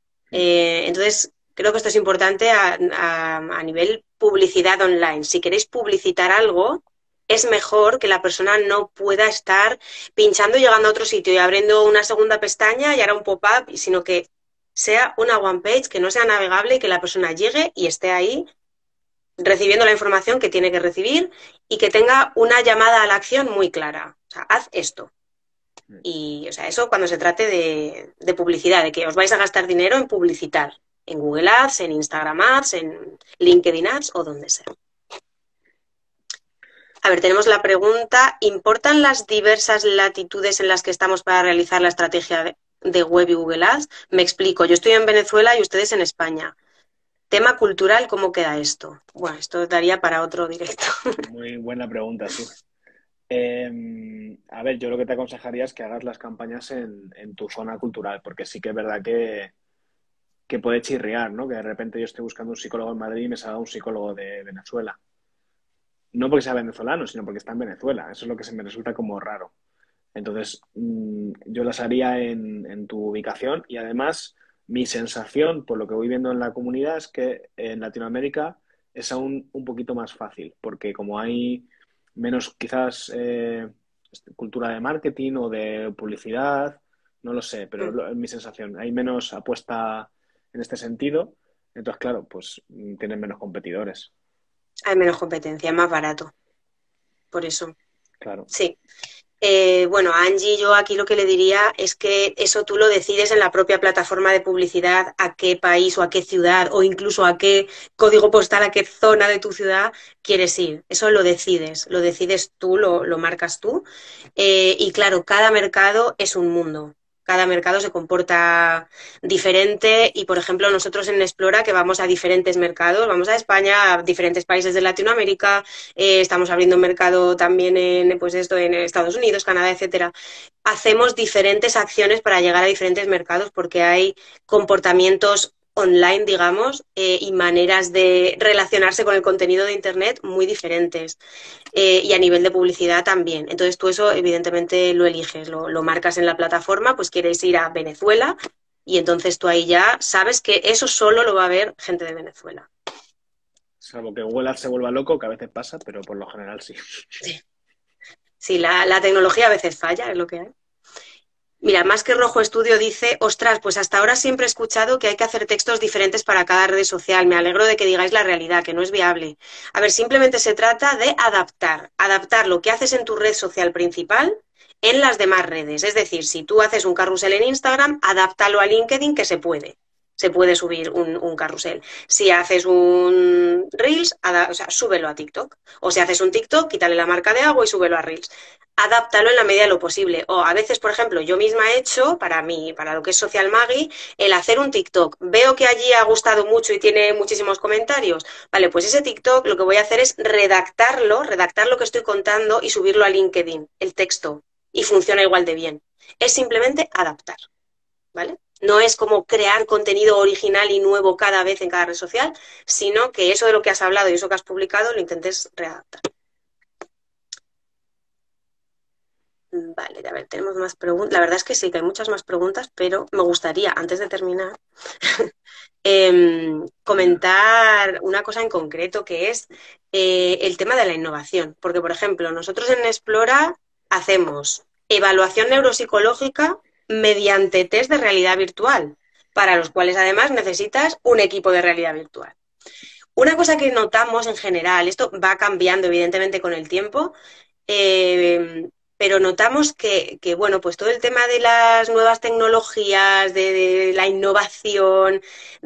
Eh, entonces, creo que esto es importante a, a, a, nivel publicidad online. Si queréis publicitar algo, es mejor que la persona no pueda estar pinchando y llegando a otro sitio y abriendo una segunda pestaña y ahora un pop-up, sino que sea una one page, que no sea navegable y que la persona llegue y esté ahí recibiendo la información que tiene que recibir y que tenga una llamada a la acción muy clara. O sea, haz esto. Y, o sea, eso cuando se trate de, de publicidad, de que os vais a gastar dinero en publicitar, en Google Ads, en Instagram Ads, en LinkedIn Ads o donde sea. A ver, tenemos la pregunta, ¿importan las diversas latitudes en las que estamos para realizar la estrategia de, de web y Google Ads? Me explico, yo estoy en Venezuela y ustedes en España. Tema cultural, ¿cómo queda esto? Bueno, esto daría para otro directo. Muy buena pregunta, sí. Eh, a ver, yo lo que te aconsejaría es que hagas las campañas en, en tu zona cultural, porque sí que es verdad que, que puede chirriar, ¿no? Que de repente yo esté buscando un psicólogo en Madrid y me salga un psicólogo de Venezuela. No porque sea venezolano, sino porque está en Venezuela. Eso es lo que se me resulta como raro. Entonces, mm, yo las haría en, en tu ubicación y además mi sensación, por lo que voy viendo en la comunidad, es que en Latinoamérica es aún un poquito más fácil, porque como hay menos quizás eh, cultura de marketing o de publicidad, no lo sé, pero Mm. lo- es mi sensación, hay menos apuesta en este sentido, entonces claro, pues mm, tienen menos competidores, Hay menos competencia, es más barato, por eso. claro. Sí. Eh, bueno, a Angie yo aquí lo que le diría es que eso tú lo decides en la propia plataforma de publicidad, a qué país o a qué ciudad o incluso a qué código postal, a qué zona de tu ciudad quieres ir. Eso lo decides, lo decides tú, lo, lo marcas tú. Eh, y claro, cada mercado es un mundo. Cada mercado se comporta diferente y, por ejemplo, nosotros en Explora, que vamos a diferentes mercados, vamos a España, a diferentes países de Latinoamérica, eh, estamos abriendo un mercado también en, pues esto, en Estados Unidos, Canadá, etcétera. Hacemos diferentes acciones para llegar a diferentes mercados porque hay comportamientos online, digamos, eh, y maneras de relacionarse con el contenido de Internet muy diferentes. Eh, y a nivel de publicidad también. Entonces tú eso evidentemente lo eliges, lo, lo marcas en la plataforma, pues quieres ir a Venezuela y entonces tú ahí ya sabes que eso solo lo va a ver gente de Venezuela. Salvo que Google Ads se vuelva loco, que a veces pasa, pero por lo general sí. Sí, sí la, la tecnología a veces falla, es lo que hay. Mira, Más que Rojo Estudio dice, ostras, pues hasta ahora siempre he escuchado que hay que hacer textos diferentes para cada red social. Me alegro de que digáis la realidad, que no es viable. A ver, simplemente se trata de adaptar, adaptar lo que haces en tu red social principal en las demás redes. Es decir, si tú haces un carrusel en Instagram, adáptalo a LinkedIn, que se puede. Se puede subir un, un carrusel. Si haces un Reels, o sea, súbelo a TikTok. O si haces un TikTok, quítale la marca de agua y súbelo a Reels. Adáptalo en la medida de lo posible. O a veces, por ejemplo, yo misma he hecho, para mí, para lo que es Social Maggie, el hacer un TikTok. Veo que allí ha gustado mucho y tiene muchísimos comentarios. Vale, pues ese TikTok lo que voy a hacer es redactarlo, redactar lo que estoy contando y subirlo a LinkedIn, el texto. Y funciona igual de bien. Es simplemente adaptar, ¿vale? No es como crear contenido original y nuevo cada vez en cada red social, sino que eso de lo que has hablado y eso que has publicado lo intentes readaptar. Vale, a ver, tenemos más preguntas. La verdad es que sí, que hay muchas más preguntas, pero me gustaría, antes de terminar, eh, comentar una cosa en concreto, que es eh, el tema de la innovación. Porque, por ejemplo, nosotros en Explora hacemos evaluación neuropsicológica mediante test de realidad virtual, para los cuales además necesitas un equipo de realidad virtual. Una cosa que notamos en general, esto va cambiando evidentemente con el tiempo, eh, pero notamos que, que, bueno, pues todo el tema de las nuevas tecnologías, de, de la innovación,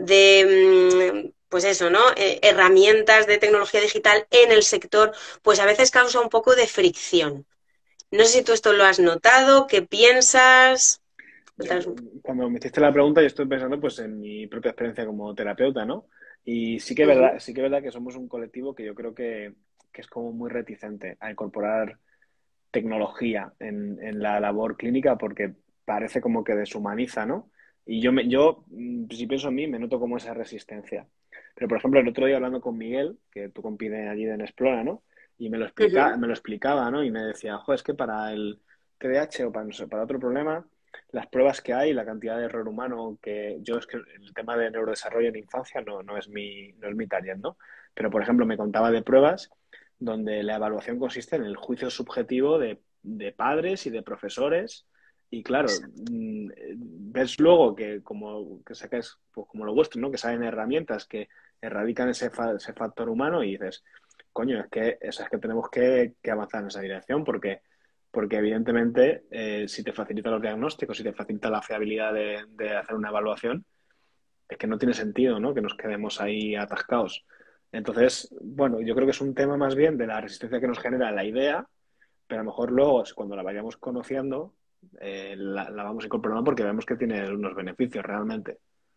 de, mm, pues eso, ¿no? Eh, herramientas de tecnología digital en el sector, pues a veces causa un poco de fricción. No sé si tú esto lo has notado, ¿qué piensas? Yo, Cuéntanos un poco. cuando me hiciste la pregunta, yo estoy pensando pues en mi propia experiencia como terapeuta, ¿no? Y sí que es Ujú. verdad, sí que es verdad que somos un colectivo que yo creo que, que es como muy reticente a incorporar tecnología en, en la labor clínica porque parece como que deshumaniza, ¿no? Y yo, me, yo, mm, si pienso en mí, me noto como esa resistencia. Pero, por ejemplo, el otro día hablando con Miguel, que tú compite allí en Explora, ¿no? Y me lo explica, Ujú. me lo explicaba, ¿no? Y me decía, jo, es que para el T D A H o para, no sé, para otro problema, las pruebas que hay, la cantidad de error humano, que yo es que el tema de neurodesarrollo en infancia no, no es mi, no es mi taller, ¿no? Pero, por ejemplo, me contaba de pruebas donde la evaluación consiste en el juicio subjetivo de, de padres y de profesores. Y claro, mm, ves luego que como que sacas, pues como lo vuestro, ¿no? Que salen herramientas que erradican ese, fa ese factor humano y dices, coño, es que, es que tenemos que, que avanzar en esa dirección porque, porque evidentemente eh, si te facilita los diagnósticos, si te facilita la fiabilidad de, de hacer una evaluación, es que no tiene sentido, ¿no? Que nos quedemos ahí atascados. Entonces, bueno, yo creo que es un tema más bien de la resistencia que nos genera la idea, pero a lo mejor luego, cuando la vayamos conociendo, eh, la, la, vamos incorporando porque vemos que tiene unos beneficios realmente.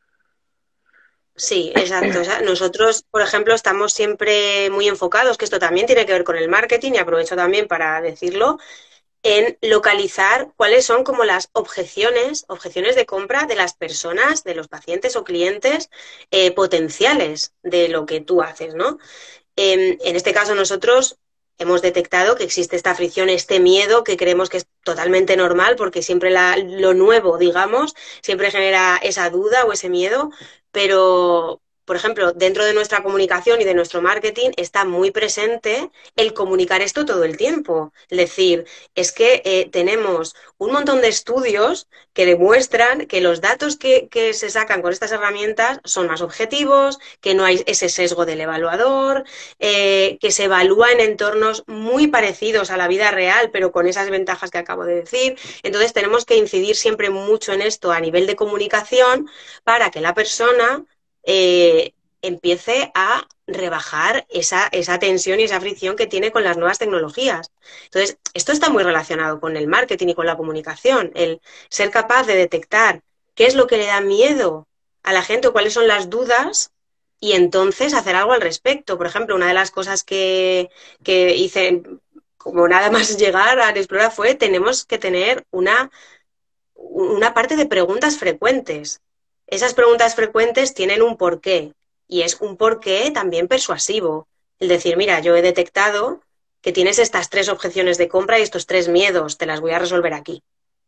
Sí, exacto. O sea, nosotros, por ejemplo, estamos siempre muy enfocados, que esto también tiene que ver con el marketing, y aprovecho también para decirlo, en localizar cuáles son como las objeciones, objeciones de compra de las personas, de los pacientes o clientes eh, potenciales de lo que tú haces, ¿no? Eh, en este caso nosotros hemos detectado que existe esta fricción, este miedo que creemos que es totalmente normal porque siempre la, lo nuevo, digamos, siempre genera esa duda o ese miedo, pero, por ejemplo, dentro de nuestra comunicación y de nuestro marketing está muy presente el comunicar esto todo el tiempo. Es decir, es que eh, tenemos un montón de estudios que demuestran que los datos que, que se sacan con estas herramientas son más objetivos, que no hay ese sesgo del evaluador, eh, que se evalúa en entornos muy parecidos a la vida real, pero con esas ventajas que acabo de decir. Entonces tenemos que incidir siempre mucho en esto a nivel de comunicación para que la persona eh, empiece a rebajar esa, esa tensión y esa fricción que tiene con las nuevas tecnologías. Entonces, esto está muy relacionado con el marketing y con la comunicación, el ser capaz de detectar qué es lo que le da miedo a la gente o cuáles son las dudas y entonces hacer algo al respecto. Por ejemplo, una de las cosas que, que hice como nada más llegar a Explora fue tenemos que tener una, una parte de preguntas frecuentes. Esas preguntas frecuentes tienen un porqué y es un porqué también persuasivo. El decir, mira, yo he detectado que tienes estas tres objeciones de compra y estos tres miedos, te las voy a resolver aquí.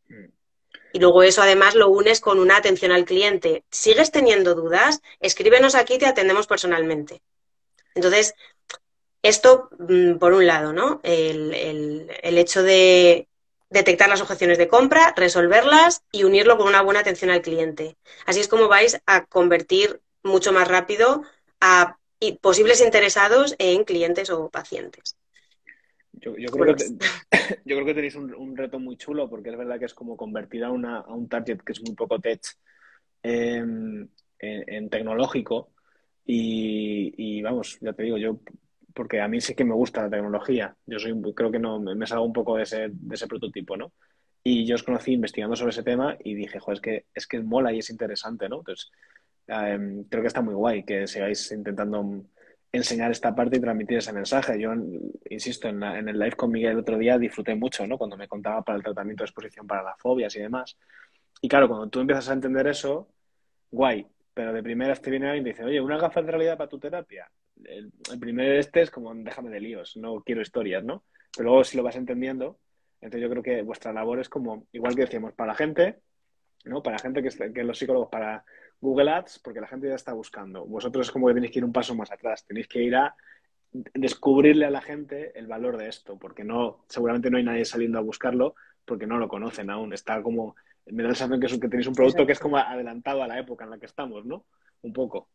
Y luego eso además lo unes con una atención al cliente. ¿Sigues teniendo dudas? Escríbenos aquí y te atendemos personalmente. Entonces, esto, por un lado, ¿no? El, el, el hecho de detectar las objeciones de compra, resolverlas y unirlo con una buena atención al cliente. Así es como vais a convertir mucho más rápido a posibles interesados en clientes o pacientes. Yo, yo ¿Cómo creo lo que te- ves? yo creo que tenéis un, un reto muy chulo porque es verdad que es como convertir a, una, a un target que es muy poco tech en, en- en tecnológico y, y vamos, ya te digo, yo porque a mí sí que me gusta la tecnología. Yo soy, un- creo que no me, me salgo un poco de ese, de ese prototipo, ¿no? Y yo os conocí investigando sobre ese tema y dije, joder, es que es que mola y es interesante, ¿no? Entonces, eh, creo que está muy guay que sigáis intentando enseñar esta parte y transmitir ese mensaje. Yo, insisto, en, la- en el live con Miguel el otro día disfruté mucho, ¿no? Cuando me contaba para el tratamiento de exposición para las fobias y demás. Y claro, cuando tú empiezas a entender eso, guay, pero de primeras te viene alguien y te dice, oye, ¿unas gafas de realidad para tu terapia? El, el primer este es como, déjame de líos, no quiero historias, ¿no? Pero luego si lo vas entendiendo, entonces yo creo que vuestra labor es como, igual que decíamos, para la gente, ¿no? Para la gente que, está- que los psicólogos, para Google Ads, porque la gente ya está buscando. Vosotros es como que tenéis que ir un paso más atrás, tenéis que ir a descubrirle a la gente el valor de esto, porque no, seguramente no hay nadie saliendo a buscarlo porque no lo conocen aún. Está como, me da la sensación que, es, que tenéis un producto que es Exacto. como adelantado a la época en la que estamos, ¿no? Un poco.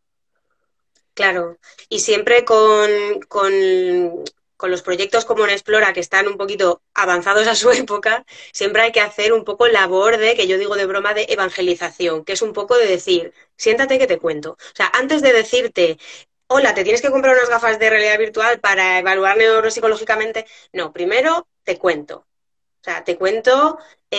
Claro, y siempre con, con, con los proyectos como en Explora, que están un poquito avanzados a su época, siempre hay que hacer un poco labor de, que yo digo de broma, de evangelización, que es un poco de decir, siéntate que te cuento. O sea, antes de decirte, hola, te tienes que comprar unas gafas de realidad virtual para evaluar neuropsicológicamente, no, primero te cuento. O sea, te cuento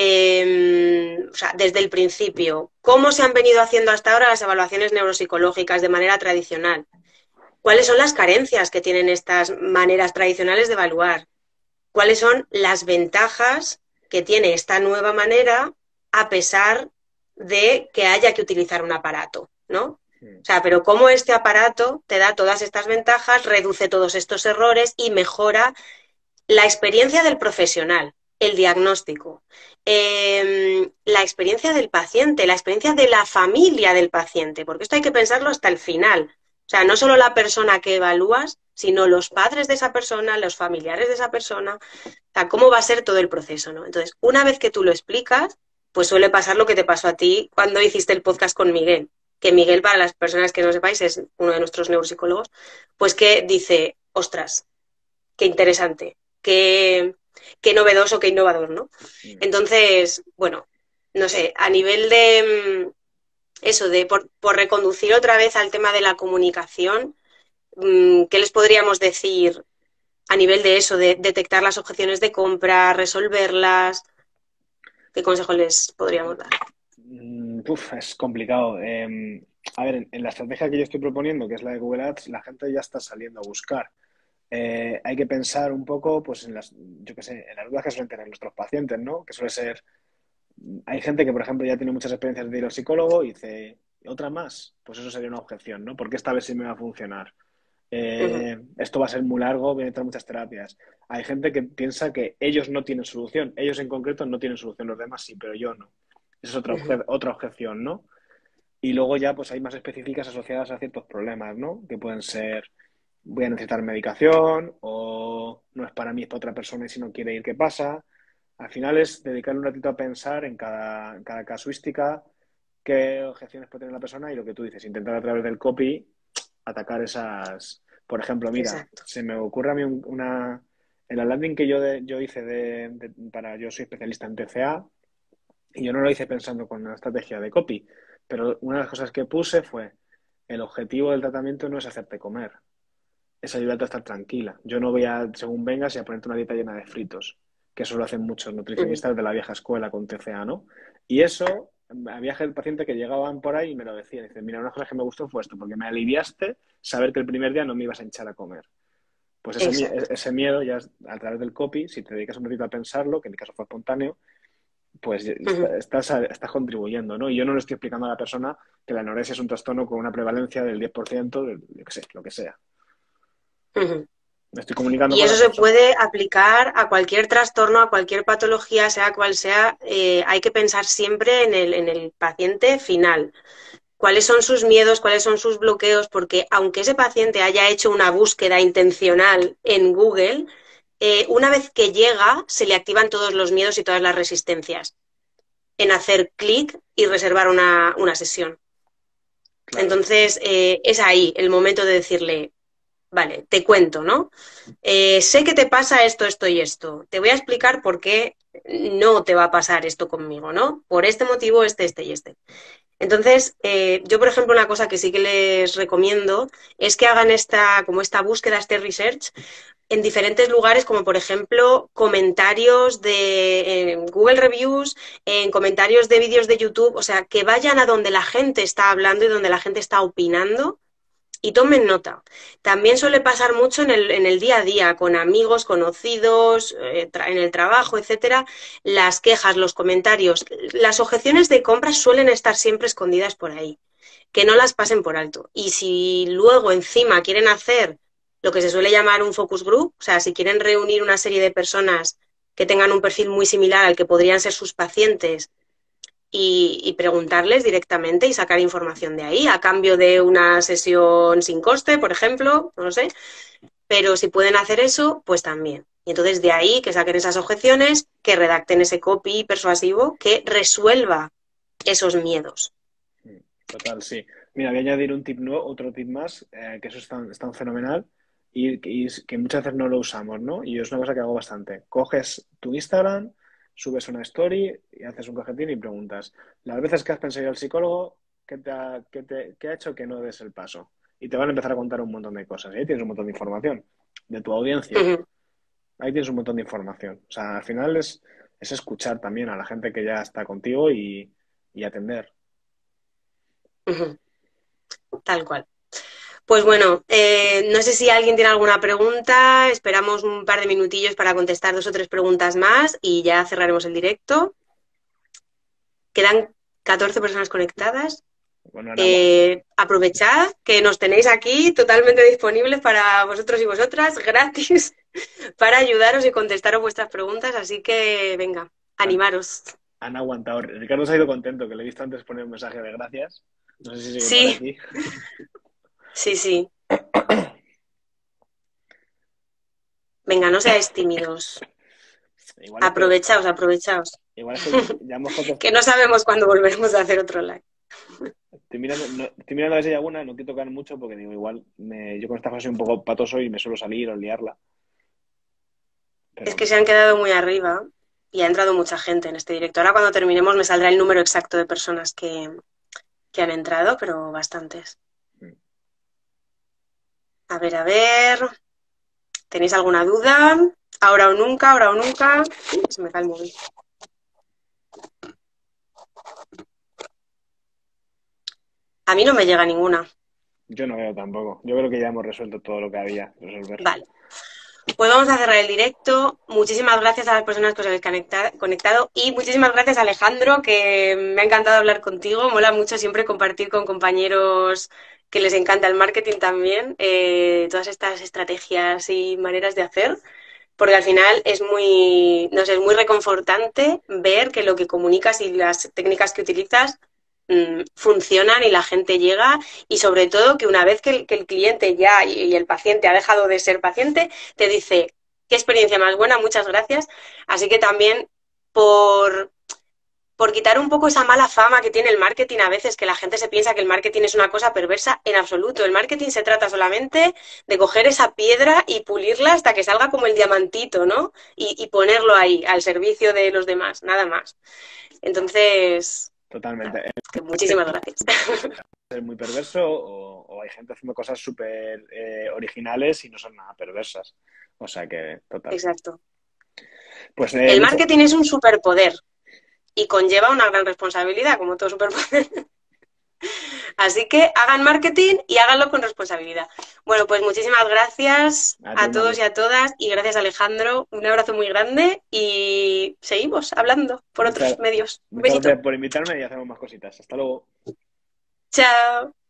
eh, o sea, desde el principio cómo se han venido haciendo hasta ahora las evaluaciones neuropsicológicas de manera tradicional. ¿Cuáles son las carencias que tienen estas maneras tradicionales de evaluar? ¿Cuáles son las ventajas que tiene esta nueva manera a pesar de que haya que utilizar un aparato, ¿no? O sea, pero cómo este aparato te da todas estas ventajas, reduce todos estos errores y mejora la experiencia del profesional, el diagnóstico, eh, la experiencia del paciente, la experiencia de la familia del paciente, porque esto hay que pensarlo hasta el final. O sea, no solo la persona que evalúas, sino los padres de esa persona, los familiares de esa persona, o sea, cómo va a ser todo el proceso, ¿no? Entonces, una vez que tú lo explicas, pues suele pasar lo que te pasó a ti cuando hiciste el podcast con Miguel, que Miguel, para las personas que no sepáis, es uno de nuestros neuropsicólogos, pues que dice, ostras, qué interesante, qué, qué novedoso, qué innovador, ¿no? Entonces, bueno, no sé, a nivel de mm, eso, de por, por reconducir otra vez al tema de la comunicación, mm, ¿qué les podríamos decir a nivel de eso, de detectar las objeciones de compra, resolverlas? ¿Qué consejo les podríamos dar? Mm, uf, es complicado. Eh, a ver, en, en la estrategia que yo estoy proponiendo, que es la de Google Ads, la gente ya está saliendo a buscar. Eh, hay que pensar un poco, pues, en las, yo qué sé, en las dudas que suelen tener nuestros pacientes, ¿no? Que suele ser, hay gente que, por ejemplo, ya tiene muchas experiencias de ir al psicólogo y dice, ¿otra más? Pues eso sería una objeción, ¿no? Porque esta vez sí me va a funcionar. Ujú, eh, esto va a ser muy largo, voy a necesitar muchas terapias. Hay gente que piensa que ellos no tienen solución, ellos en concreto no tienen solución, los demás sí, pero yo no. Esa es otra, ujú, obje- otra objeción, ¿no? Y luego ya pues hay más específicas asociadas a ciertos problemas, ¿no? Que pueden ser, voy a necesitar medicación o no es para mí, es para otra persona y si no quiere ir, ¿qué pasa? Al final es dedicarle un ratito a pensar en cada, en cada casuística, qué objeciones puede tener la persona y lo que tú dices, intentar a través del copy atacar esas. Por ejemplo, mira, exacto. se me ocurre a mí un- una. En la landing que yo, de- yo hice de, de- para. Yo soy especialista en T C A y yo no lo hice pensando con una estrategia de copy, pero una de las cosas que puse fue: el objetivo del tratamiento no es hacerte comer, es ayudarte a estar tranquila. Yo no voy a, según vengas, y a ponerte una dieta llena de fritos, que eso lo hacen muchos Ujú, nutricionistas de la vieja escuela con T C A, ¿no? Y eso, había gente- pacientes que llegaban por ahí y me lo decían. Dicen, mira, una cosa que me gustó fue esto, porque me aliviaste saber que el primer día no me ibas a hinchar a comer. Pues ese, mie- exacto. ese miedo ya a través del copy, si te dedicas un ratito a pensarlo, que en mi caso fue espontáneo, pues Ujú, está- estás, estás contribuyendo, ¿no? Y yo no le estoy explicando a la persona que la anorexia es un trastorno con una prevalencia del diez por ciento, de, yo qué sé, lo que sea. ujú. Me estoy comunicando Y con eso la se persona. puede aplicar a cualquier trastorno, a cualquier patología, sea cual sea. Eh, hay que pensar siempre en el, en el paciente final. ¿Cuáles son sus miedos? ¿Cuáles son sus bloqueos? Porque aunque ese paciente haya hecho una búsqueda intencional en Google, eh, una vez que llega, se le activan todos los miedos y todas las resistencias en hacer clic y reservar una, una sesión. Claro. Entonces, eh, es ahí el momento de decirle, vale, te cuento, ¿no? Eh, sé que te pasa esto, esto y esto. Te voy a explicar por qué no te va a pasar esto conmigo, ¿no? Por este motivo, este, este y este. Entonces, eh, yo, por ejemplo, una cosa que sí que les recomiendo es que hagan esta, como esta búsqueda, este research, en diferentes lugares, como por ejemplo comentarios de en Google Reviews, en comentarios de vídeos de YouTube, o sea, que vayan a donde la gente está hablando y donde la gente está opinando y tomen nota. También suele pasar mucho en el, en el día a día, con amigos, conocidos, eh, en el trabajo, etcétera. Las quejas, los comentarios, las objeciones de compra suelen estar siempre escondidas por ahí. Que no las pasen por alto. Y si luego encima quieren hacer lo que se suele llamar un focus group, o sea, si quieren reunir una serie de personas que tengan un perfil muy similar al que podrían ser sus pacientes y, y, preguntarles directamente y sacar información de ahí, a cambio de una sesión sin coste, por ejemplo, no lo sé, pero si pueden hacer eso, pues también. Y entonces de ahí que saquen esas objeciones, que redacten ese copy persuasivo que resuelva esos miedos. Total, sí. Mira, voy a añadir un tip nuevo, otro tip más, eh, que eso es tan, es tan fenomenal y, y es que muchas veces no lo usamos, ¿no? Y es una cosa que hago bastante. Coges tu Instagram, subes una story y haces un cajetín y preguntas, las veces que has pensado ir al psicólogo, ¿qué te ha, qué te- qué ha hecho que no des el paso? Y te van a empezar a contar un montón de cosas. Y ahí tienes un montón de información de tu Uh audiencia. -huh, Ahí tienes un montón de información. O sea, al final es, es escuchar también a la gente que ya está contigo y, y atender. uh -huh, tal cual. Pues bueno, eh, no sé si alguien tiene alguna pregunta. Esperamos un par de minutillos para contestar dos o tres preguntas más y ya cerraremos el directo. Quedan catorce personas conectadas. Bueno, Ana, Eh, aprovechad que nos tenéis aquí totalmente disponibles para vosotros y vosotras, gratis, para ayudaros y contestaros vuestras preguntas. Así que venga, han, animaros. han aguantado. Ricardo se ha ido contento, que le he visto antes poner un mensaje de gracias. No sé si sigue por Sí, aquí. sí, sí. Venga, no seáis tímidos. Igual es que, Aprovechaos, aprovechaos. igual es que ya hemos fotos. Que no sabemos cuándo volveremos a hacer otro live. Estoy mirando, no, estoy mirando a ver si hay alguna, no quiero tocar mucho porque digo, igual me, yo con esta cosa soy un poco patoso y me suelo salir o liarla. Es Pero que se han quedado muy arriba y ha entrado mucha gente en este directo. Ahora cuando terminemos me saldrá el número exacto de personas que, que han entrado, pero bastantes. A ver, a ver. ¿Tenéis alguna duda? Ahora o nunca, ahora o nunca. Uy, se me cae el móvil. A mí no me llega ninguna. yo no veo tampoco. Yo creo que ya hemos resuelto todo lo que había que resolver. Vale. Pues vamos a cerrar el directo. Muchísimas gracias a las personas que os habéis conecta- conectado y muchísimas gracias, Alejandro, que me ha encantado hablar contigo. Mola mucho siempre compartir con compañeros que les encanta el marketing también, eh, todas estas estrategias y maneras de hacer, porque al final es muy, no sé, es muy reconfortante ver que lo que comunicas y las técnicas que utilizas mm, funcionan y la gente llega, y sobre todo que una vez que el, que el cliente ya y, y el paciente ha dejado de ser paciente, te dice, qué experiencia más buena, muchas gracias. Así que también por, por quitar un poco esa mala fama que tiene el marketing a veces, que la gente se piensa que el marketing es una cosa perversa, en absoluto. El marketing se trata solamente de coger esa piedra y pulirla hasta que salga como el diamantito, ¿no? Y, y ponerlo ahí, al servicio de los demás, nada más. Entonces, Totalmente. que muchísimas gracias. Es muy perverso o, o hay gente haciendo cosas súper eh, originales y no son nada perversas. O sea que, total. Exacto. Pues eh, El mucho, marketing es un superpoder y conlleva una gran responsabilidad, como todo superpoder. Así que hagan marketing y háganlo con responsabilidad. Bueno, pues muchísimas gracias a ti, a Mari. todos y a todas y gracias, Alejandro. Un abrazo muy grande y seguimos hablando por Muchas, otros medios. Un muchas besito. gracias por invitarme y hacemos más cositas. Hasta luego. Chao.